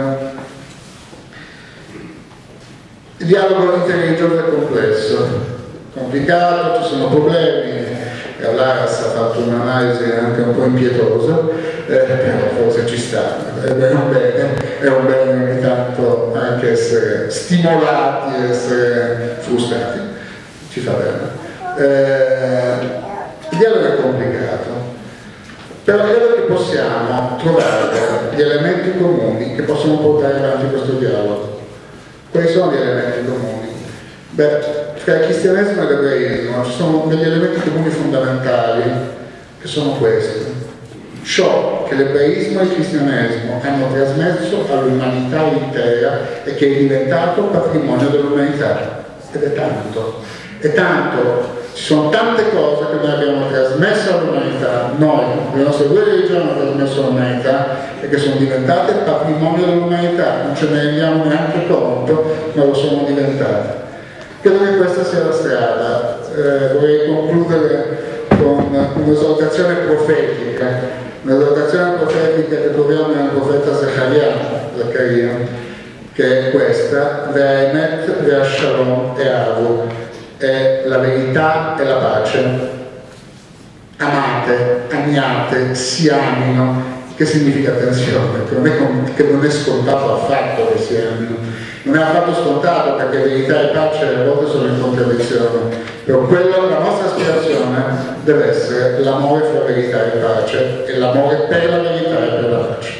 il dialogo interreligioso è complesso, complicato, ci sono problemi, e l'Aras ha fatto un'analisi anche un po' impietosa, eh, però forse ci sta, è un bene, è un bene ogni tanto anche essere stimolati e essere frustrati, ci fa bene. Eh, il dialogo è complicato, però credo che possiamo trovare gli elementi comuni che possono portare avanti questo dialogo. Quali sono gli elementi comuni? Beh, tra il cristianesimo e l'ebraismo ci sono degli elementi comuni fondamentali che sono questi. Ciò che l'ebraismo e il cristianesimo hanno trasmesso all'umanità intera e che è diventato patrimonio dell'umanità. Ed è tanto, è tanto. Ci sono tante cose che noi abbiamo trasmesso all'umanità, noi, le nostre due religioni hanno trasmesso all'umanità e che sono diventate patrimonio dell'umanità, non ce ne rendiamo neanche conto, ma lo sono diventate. Credo che questa sia la strada. Eh, vorrei concludere con un'esortazione profetica, un'esortazione profetica che troviamo nel profeta Zaccaria, Zaccaria, che è questa: Ve'emet ve'ashalom e'avu. è la verità e la pace. Amate, amiate, si amino. Che significa attenzione? Che non è, che non è scontato affatto che si amino. Non è affatto scontato, perché verità e pace a volte sono in contraddizione. Però quello, la nostra aspirazione deve essere l'amore fra verità e pace, e l'amore per la verità e per la pace.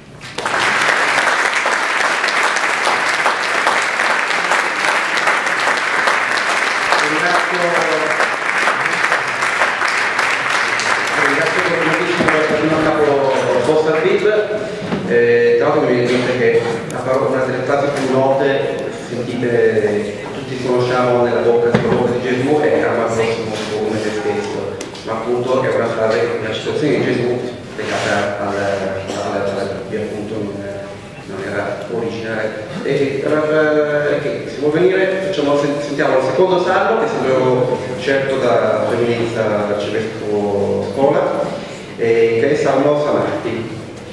Eh, tra l'altro mi viene in mente che una delle frasi più note sentite, che tutti conosciamo nella bocca di Gesù, è ama il prossimo come te stesso, ma appunto è una frase, una citazione di Gesù legata alla Bibbia, appunto non, non era originale. E eh, che, se vuol venire facciamo, sentiamo il secondo salmo, che è stato scelto da femminista Arcivescovo Scola, e che è il Salmo Sanati.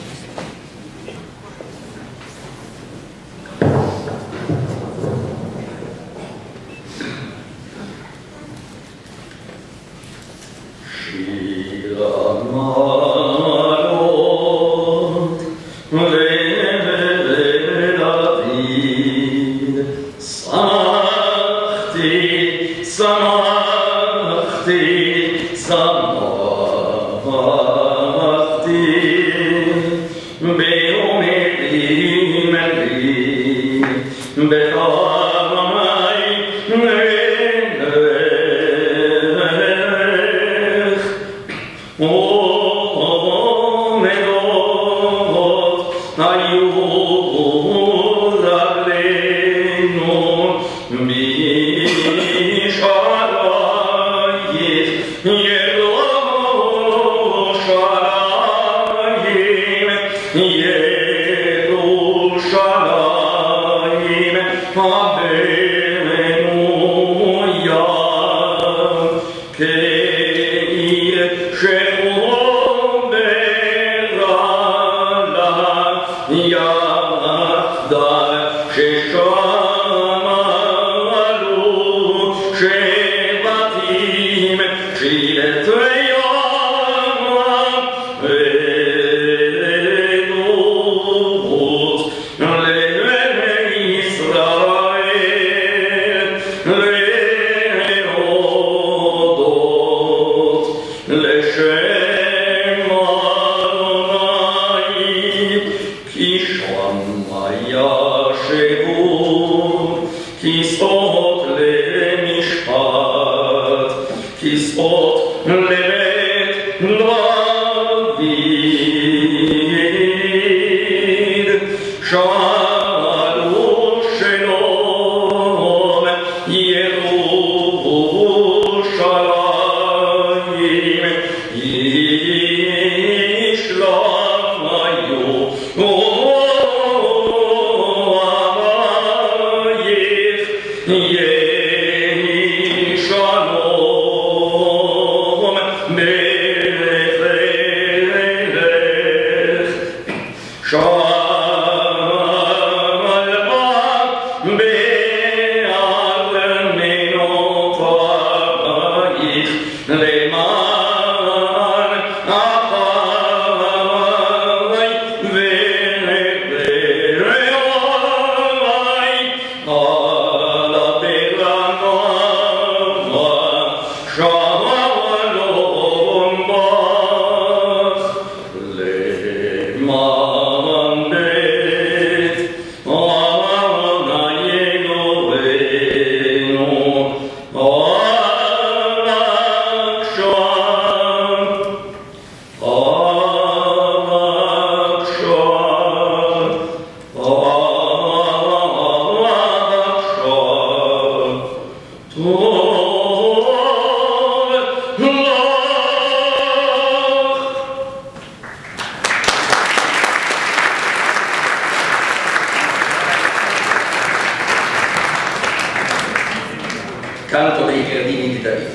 Canto dei giardini di Davide.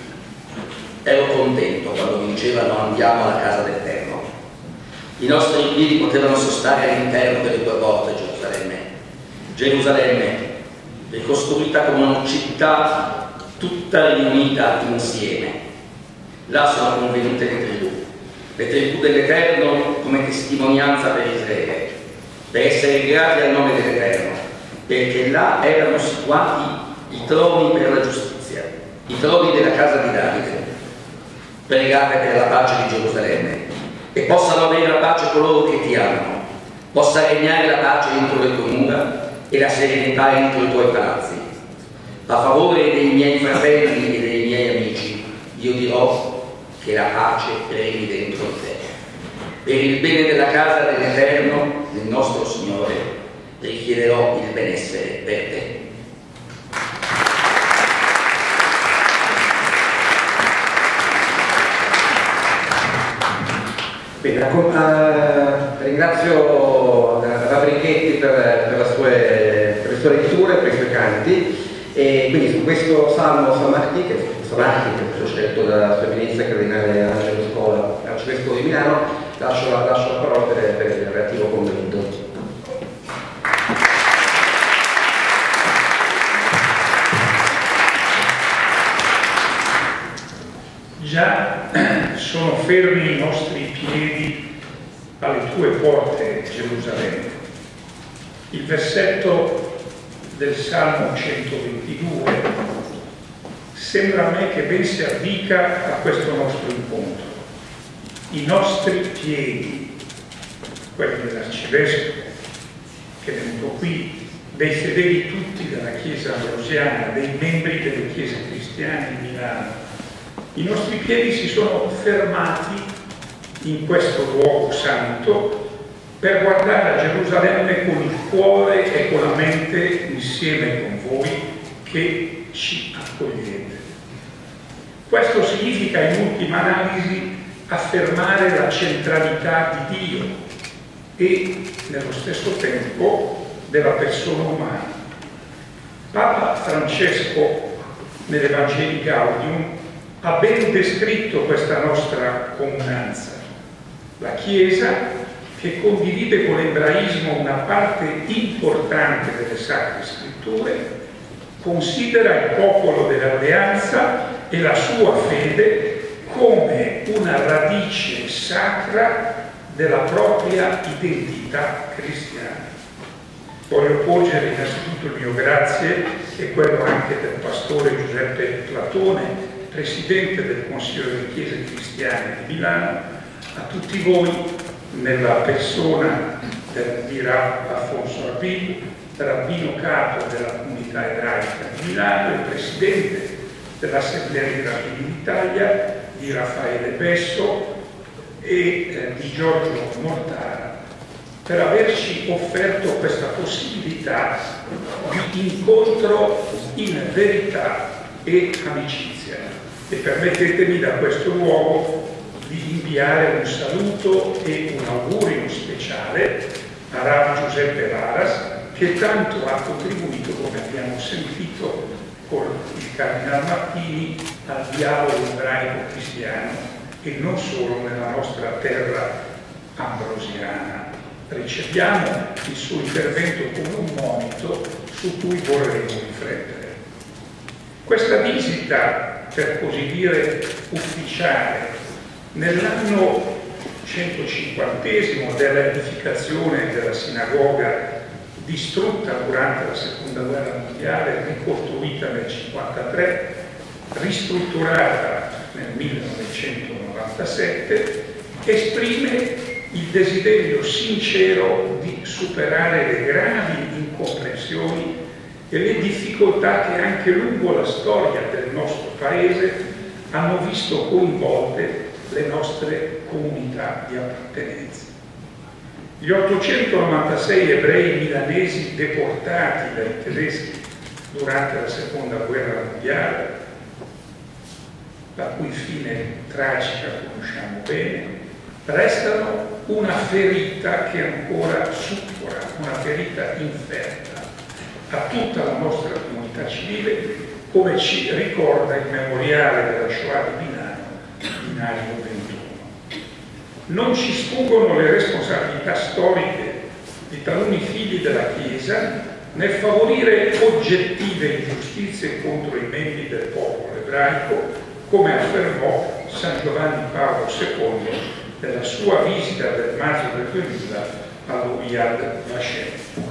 Ero contento quando mi dicevano andiamo alla casa dell'Eterno. I nostri piedi potevano sostare all'interno delle tue porte, Gerusalemme. Gerusalemme, ricostruita come una città tutta riunita insieme. Là sono convenute le tribù, le tribù dell'Eterno come testimonianza per Israele, per essere grati al nome dell'Eterno, perché là erano situati i troni per la giustizia, i troni della casa di Davide. Pregate per la pace di Gerusalemme, e possano avere la pace coloro che ti amano, possa regnare la pace entro le tue mura e la serenità entro i tuoi palazzi. A favore dei miei fratelli e dei miei amici, io dirò che la pace regni dentro di te. Per il bene della casa dell'Eterno, del nostro Signore, richiederò il benessere per te. Bene, uh, ringrazio la Brichetti per, per, la sue, per le sue letture, per i suoi canti, e quindi su questo Salmo San Martì, che è scelto dalla sua eminenza cardinale Angelo Scola, arcivescovo di Milano, lascio la, lascio la parola per, per il relativo commento. Già sono fermi i nostri piedi alle tue porte, Gerusalemme. Il versetto del Salmo centoventidue sembra a me che ben si addica a questo nostro incontro. I nostri piedi, quelli dell'arcivescovo che è venuto qui, dei fedeli tutti della Chiesa ambrosiana, dei membri delle chiese cristiane di Milano, i nostri piedi si sono fermati in questo luogo santo per guardare a Gerusalemme con il cuore e con la mente insieme con voi che ci accogliete. Questo significa in ultima analisi affermare la centralità di Dio e nello stesso tempo della persona umana. Papa Francesco nell'Evangelii Gaudium ha ben descritto questa nostra comunanza. La Chiesa, che condivide con l'ebraismo una parte importante delle Sacre Scritture, considera il popolo dell'alleanza e la sua fede come una radice sacra della propria identità cristiana. Voglio porgere innanzitutto il mio grazie e quello anche del pastore Giuseppe Platone, Presidente del Consiglio delle Chiese Cristiane di Milano, a tutti voi nella persona di Rav Alfonso Rabin, rabbino capo della comunità ebraica di Milano, il Presidente dell'Assemblea dei Rabbini d'Italia, di Raffaele Besso e eh, di Giorgio Mortara, per averci offerto questa possibilità di incontro in verità e amicizia. E permettetemi da questo luogo di inviare un saluto e un augurio speciale a Rav Giuseppe Varas, che tanto ha contribuito, come abbiamo sentito con il Cardinal Martini, al dialogo ebraico-cristiano e non solo nella nostra terra ambrosiana. Riceviamo il suo intervento come un monito su cui vorremmo riflettere. Questa visita, per così dire, ufficiale, nell'anno centocinquantesimo dell'edificazione della sinagoga distrutta durante la Seconda Guerra Mondiale, ricostruita nel cinquantatré, ristrutturata nel millenovecentonovantasette, esprime il desiderio sincero di superare le gravi incomprensioni e le difficoltà che anche lungo la storia del nostro Paese hanno visto coinvolte le nostre comunità di appartenenza. Gli ottocentonovantasei ebrei milanesi deportati dai tedeschi durante la Seconda Guerra Mondiale, la cui fine tragica conosciamo bene, restano una ferita che ancora succora, una ferita inferta a tutta la nostra comunità civile, come ci ricorda il memoriale della Shoah di Milano di maggio ventuno. Non ci sfuggono le responsabilità storiche di taluni figli della Chiesa nel favorire oggettive ingiustizie contro i membri del popolo ebraico, come affermò San Giovanni Paolo secondo nella sua visita del maggio del duemila all'Yad Vashem.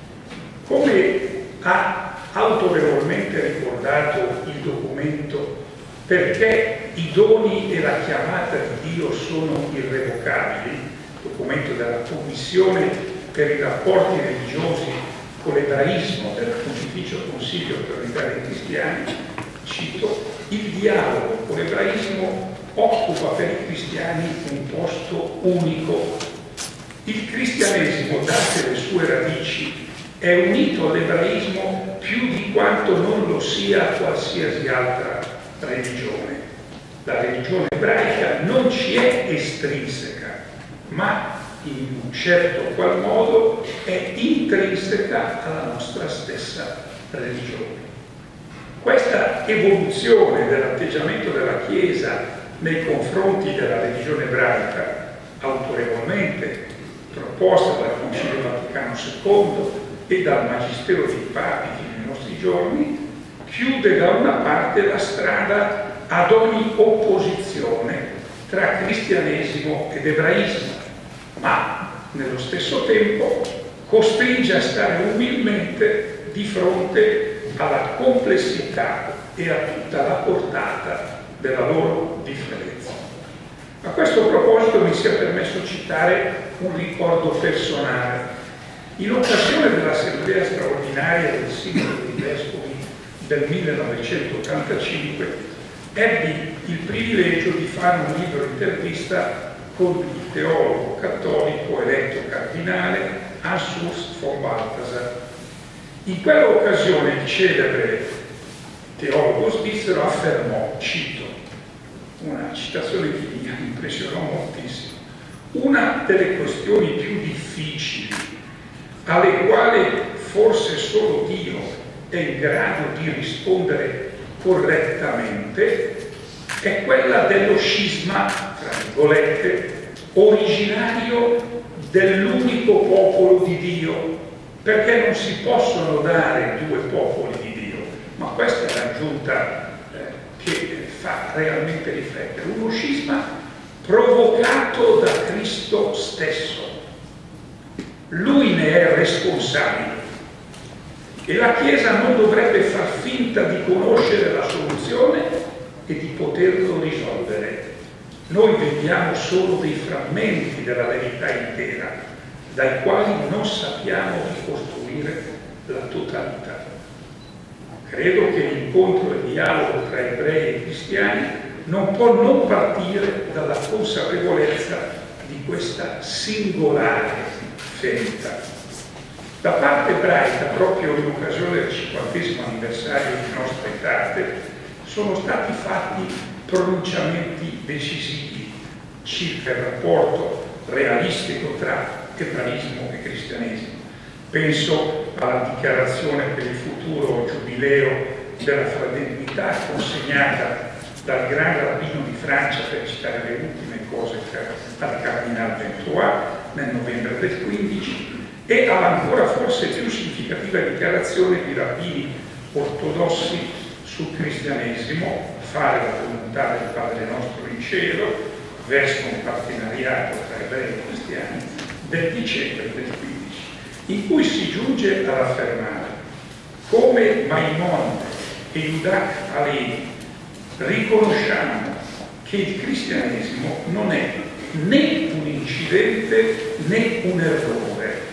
Come ha autorevolmente ricordato il documento, perché i doni e la chiamata di Dio sono irrevocabili, documento della Commissione per i rapporti religiosi con l'ebraismo del Pontificio Consiglio per l'Unità dei Cristiani, cito: il dialogo con l'ebraismo occupa per i cristiani un posto unico. Il cristianesimo, date le sue radici, è unito all'ebraismo più di quanto non lo sia qualsiasi altra religione. La religione ebraica non ci è estrinseca, ma in un certo qual modo è intrinseca alla nostra stessa religione. Questa evoluzione dell'atteggiamento della Chiesa nei confronti della religione ebraica, autorevolmente proposta dal Concilio Vaticano secondo e dal Magistero dei Papi fino ai nostri giorni, chiude da una parte la strada ad ogni opposizione tra cristianesimo ed ebraismo, ma nello stesso tempo costringe a stare umilmente di fronte alla complessità e a tutta la portata della loro differenza. A questo proposito mi sia permesso citare un ricordo personale. In occasione dell'assemblea straordinaria del Sinodo dei Vescovi del millenovecentottantacinque ebbi il privilegio di fare un libro intervista con il teologo cattolico eletto cardinale Hans-Urs von Balthasar. In quell'occasione il celebre teologo svizzero affermò, cito, una citazione che mi impressionò moltissimo: una delle questioni più difficili alle quali forse solo Dio è in grado di rispondere correttamente è quella dello scisma, tra virgolette, originario dell'unico popolo di Dio, perché non si possono dare due popoli di Dio, ma questa è l'aggiunta eh, che fa realmente riflettere, uno scisma provocato da Cristo stesso. Lui ne è responsabile e la Chiesa non dovrebbe far finta di conoscere la soluzione e di poterlo risolvere. Noi vediamo solo dei frammenti della verità intera, dai quali non sappiamo ricostruire la totalità. Credo che l'incontro e il dialogo tra ebrei e cristiani non può non partire dalla consapevolezza di questa singolare ferita. Da parte ebraica, proprio in occasione del cinquantesimo anniversario di Nostra Aetate, sono stati fatti pronunciamenti decisivi circa il rapporto realistico tra ebraismo e cristianesimo. Penso alla dichiarazione per il futuro giubileo della fraternità consegnata dal Gran Rabbino di Francia, per citare le ultime cose, al Cardinal Ventois nel novembre del quindici, e all'ancora forse più significativa dichiarazione di rabbini ortodossi sul cristianesimo, fare la volontà del Padre nostro in cielo, verso un partenariato tra ebrei e cristiani, del dicembre del quindici, in cui si giunge ad affermare come Maimonide e Yudak Alevi riconosciamo che il cristianesimo non è né un incidente né un errore,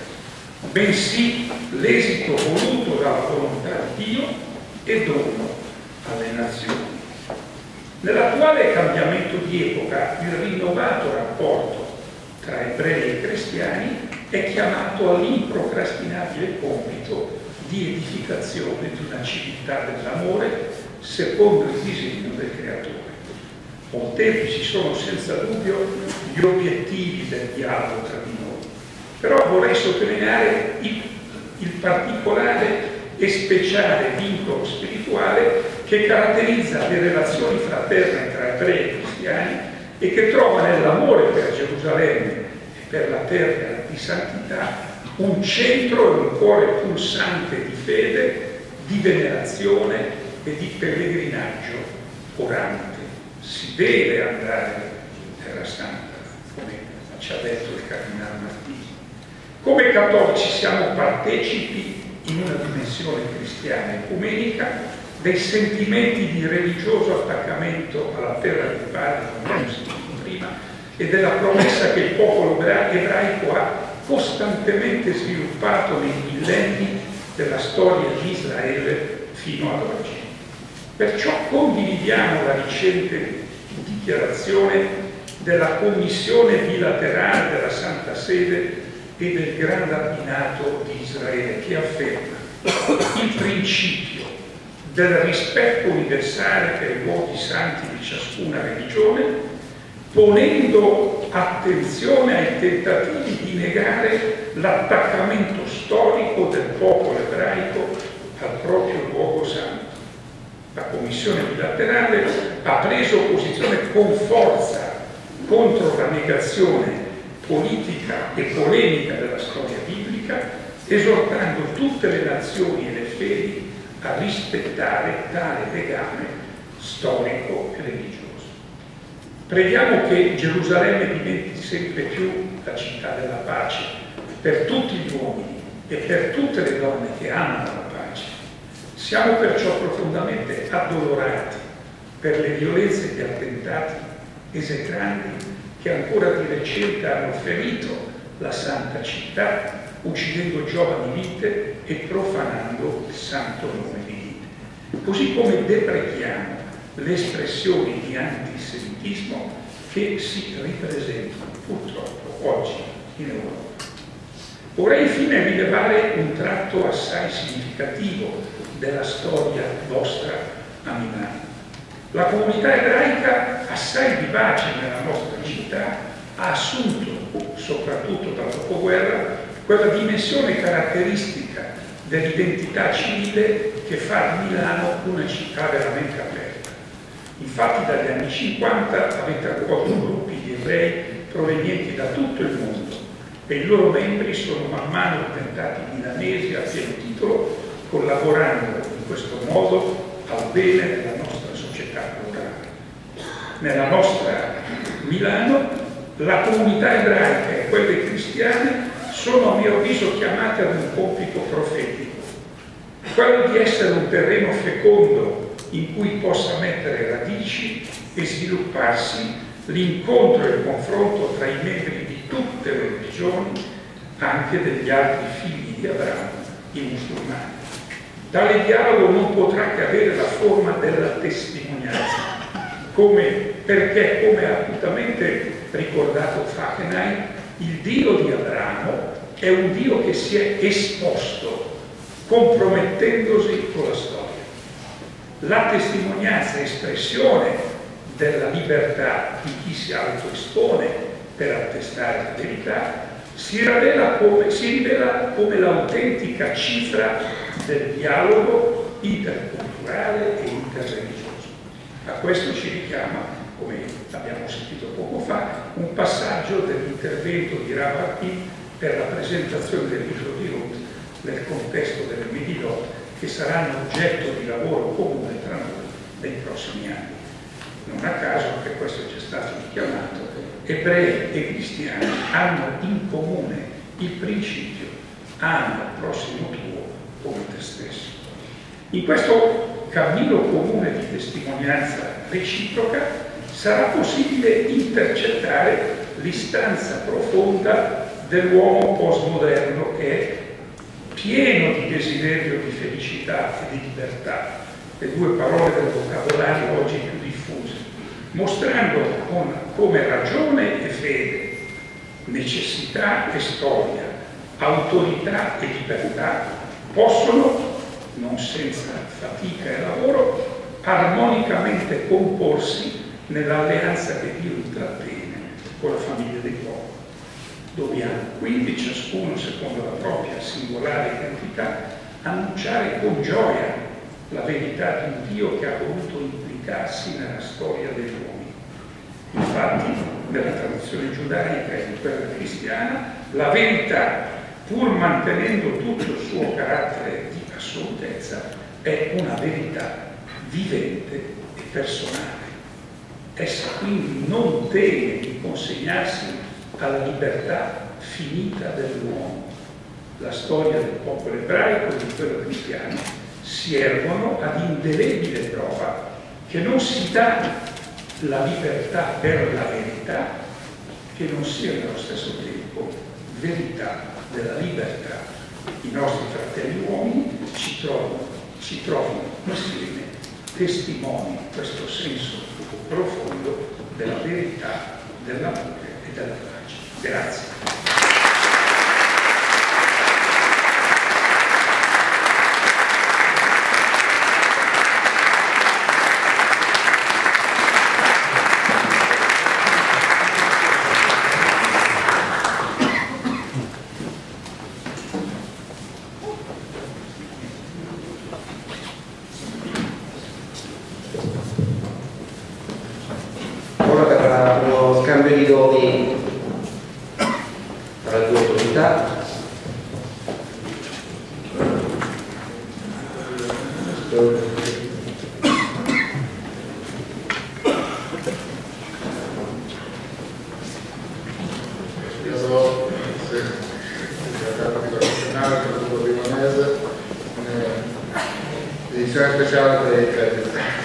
bensì l'esito voluto dalla volontà di Dio e dono alle nazioni. Nell'attuale cambiamento di epoca, il rinnovato rapporto tra ebrei e cristiani è chiamato all'improcrastinabile compito di edificazione di una civiltà dell'amore secondo il disegno del Creatore. Molteplici sono senza dubbio gli obiettivi del dialogo tra di noi, però vorrei sottolineare il, il particolare e speciale vincolo spirituale che caratterizza le relazioni fraterne tra ebrei e cristiani e che trova nell'amore per Gerusalemme e per la terra di santità un centro e un cuore pulsante di fede, di venerazione e di pellegrinaggio orante. Si deve andare in Terra Santa, come ci ha detto il Cardinale Martini. Come cattolici siamo partecipi in una dimensione cristiana ecumenica dei sentimenti di religioso attaccamento alla terra del Padre, come abbiamo sentito prima, e della promessa che il popolo ebraico ha costantemente sviluppato nei millenni della storia di Israele fino ad oggi. Perciò condividiamo la recente dichiarazione della Commissione bilaterale della Santa Sede e del Gran Rabbinato di Israele, che afferma il principio del rispetto universale per i luoghi santi di ciascuna religione, ponendo attenzione ai tentativi di negare l'attaccamento storico del popolo ebraico al proprio luogo santo. La Commissione bilaterale ha preso posizione con forza contro la negazione politica e polemica della storia biblica, esortando tutte le nazioni e le fedi a rispettare tale legame storico e religioso. Preghiamo che Gerusalemme diventi sempre più la città della pace per tutti gli uomini e per tutte le donne che amano la pace. Siamo perciò profondamente addolorati per le violenze e gli attentati esecranti che ancora di recente hanno ferito la santa città, uccidendo giovani vite e profanando il santo nome di Dio. Così come deprechiamo le espressioni di antisemitismo che si ripresentano purtroppo oggi in Europa. Vorrei infine rilevare un tratto assai significativo della storia vostra a Milano. La comunità ebraica, assai vivace nella nostra città, ha assunto, soprattutto dal dopoguerra, quella dimensione caratteristica dell'identità civile che fa di Milano una città veramente aperta. Infatti dagli anni cinquanta avete accolto gruppi di ebrei provenienti da tutto il mondo e i loro membri sono man mano diventati milanesi a pieno titolo, collaborando in questo modo al bene della nostra società locale. Nella nostra Milano la comunità ebraica e quelle cristiane sono a mio avviso chiamate ad un compito profetico, quello di essere un terreno fecondo in cui possa mettere radici e svilupparsi l'incontro e il confronto tra i membri di tutte le religioni, anche degli altri figli di Abramo, i musulmani. Tale dialogo non potrà che avere la forma della testimonianza, come, perché, come ha acutamente ricordato Fackenheim, il Dio di Abramo è un Dio che si è esposto, compromettendosi con la storia. La testimonianza è espressione della libertà di chi si autoespone per attestare la verità, si rivela come, si rivela come l'autentica cifra del dialogo interculturale e interreligioso. A questo ci richiama, come abbiamo sentito poco fa, un passaggio dell'intervento di Rav per la presentazione del libro di Ruth nel contesto delle Megillot, che saranno oggetto di lavoro comune tra noi nei prossimi anni. Non a caso, anche questo è già stato richiamato, ebrei e cristiani hanno in comune il principio ama il prossimo tuo come te stesso. In questo cammino comune di testimonianza reciproca sarà possibile intercettare l'istanza profonda dell'uomo postmoderno che è pieno di desiderio di felicità e di libertà, le due parole del vocabolario oggi più diffuse, mostrando con, come ragione e fede, necessità e storia, autorità e libertà possono, non senza fatica e lavoro, armonicamente comporsi nell'alleanza che Dio intrattene con la famiglia dei popoli. Dobbiamo quindi ciascuno, secondo la propria singolare identità, annunciare con gioia la verità di un Dio che ha voluto implicarsi nella storia degli uomini. Infatti, nella tradizione giudaica e in quella cristiana, la verità pur mantenendo tutto il suo carattere di assolutezza, è una verità vivente e personale. Essa quindi non teme di consegnarsi alla libertà finita dell'uomo. La storia del popolo ebraico e di quello cristiano si ergono ad indelebile prova che non si dà la libertà per la verità, che non sia nello stesso tempo verità della libertà. I nostri fratelli uomini ci trovano, ci trovano insieme testimoni di questo senso profondo della verità, dell'amore e della pace. Grazie. Di doni tra le due autorità. Edizione speciale dei crediti.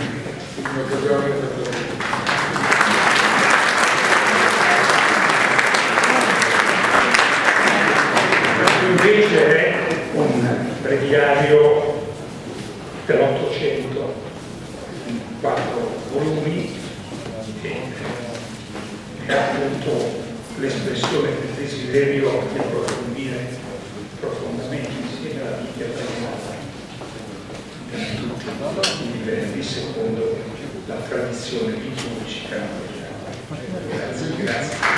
Invece è un breviario dell'Ottocento in quattro volumi e è appunto l'espressione del desiderio di approfondire profondamente insieme alla Bibbia di secondo la tradizione liturgica. Grazie, grazie.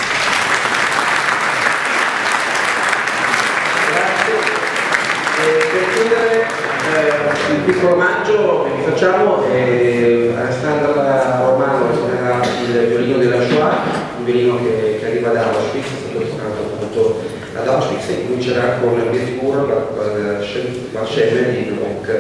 Per chiudere eh, il piccolo omaggio che vi facciamo, eh, Alessandra Romano suonerà il violino della Shoah, un violino che, che arriva da Auschwitz, è stato suonato appunto ad Auschwitz, e comincerà con il Birkur, la scena di Gluck.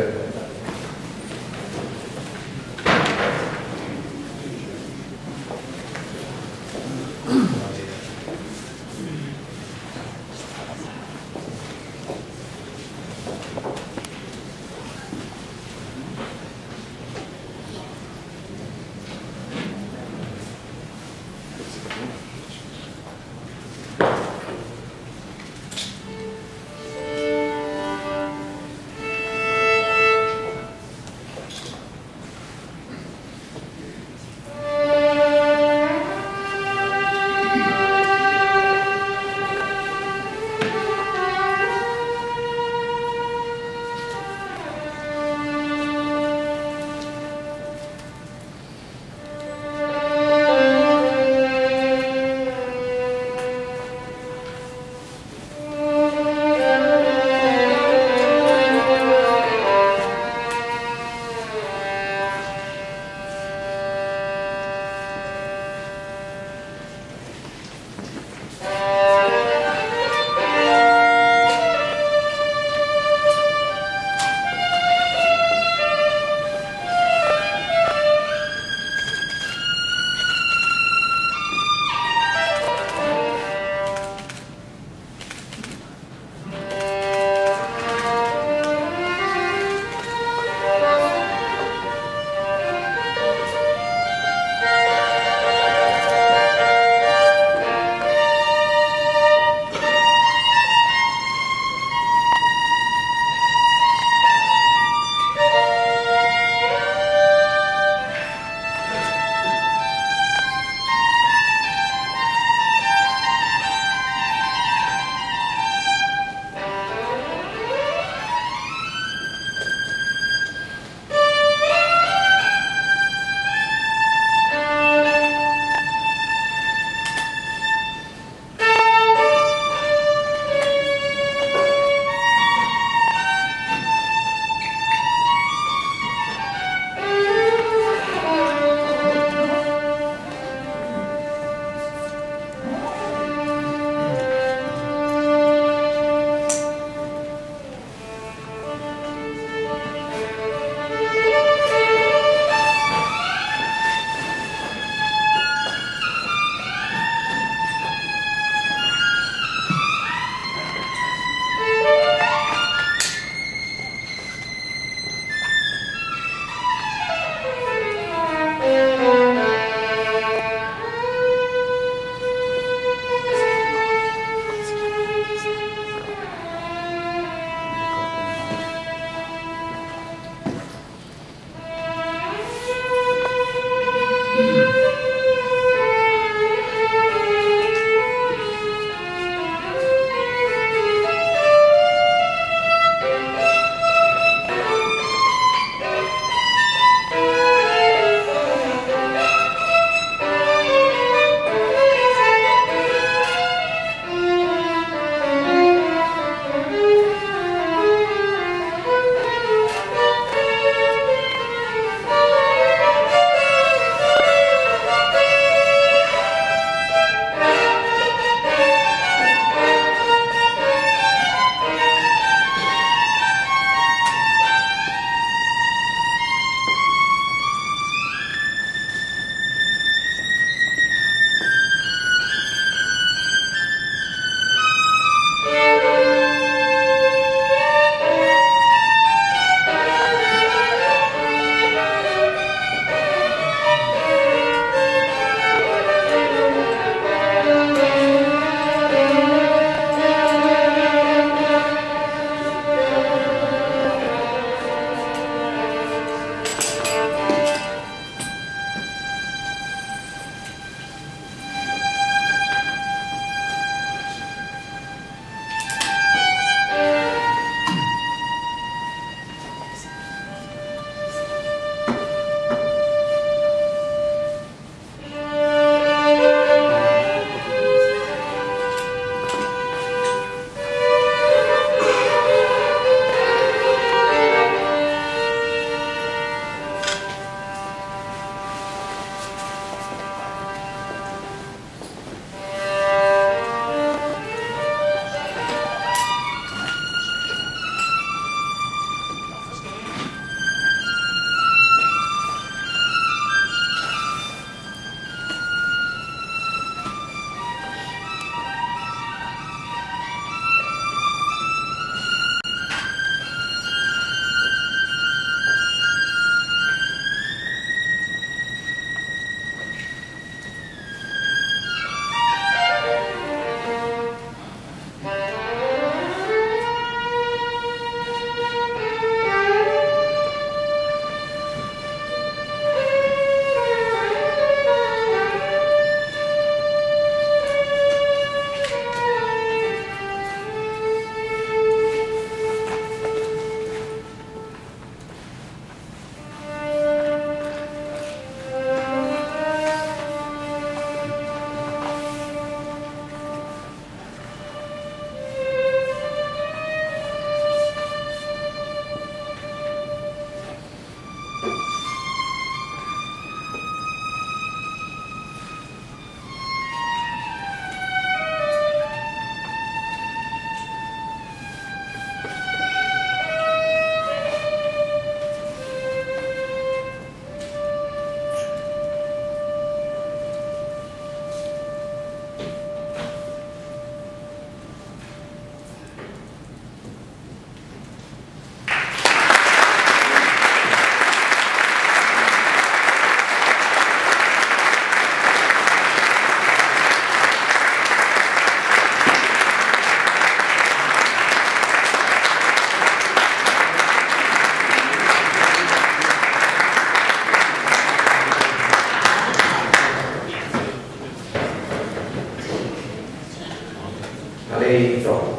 A lei no.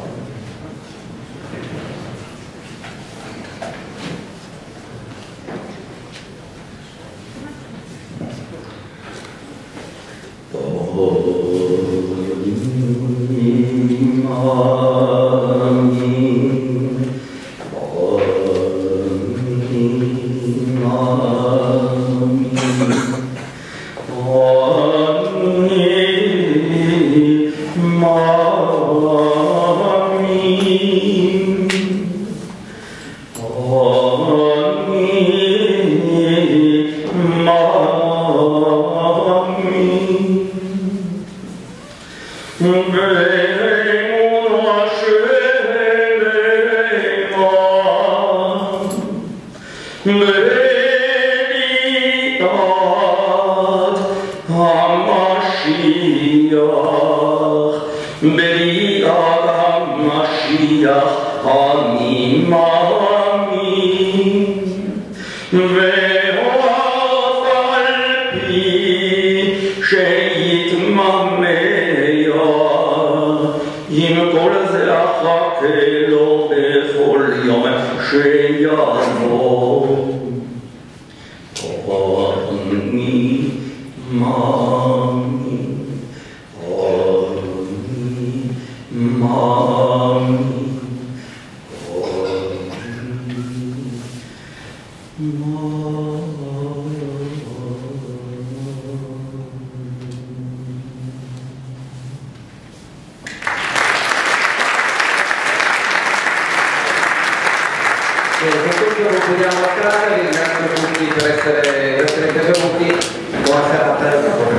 Concludiamo la casa, vi ringrazio tutti per essere, per essere intervenuti. Buonasera a te.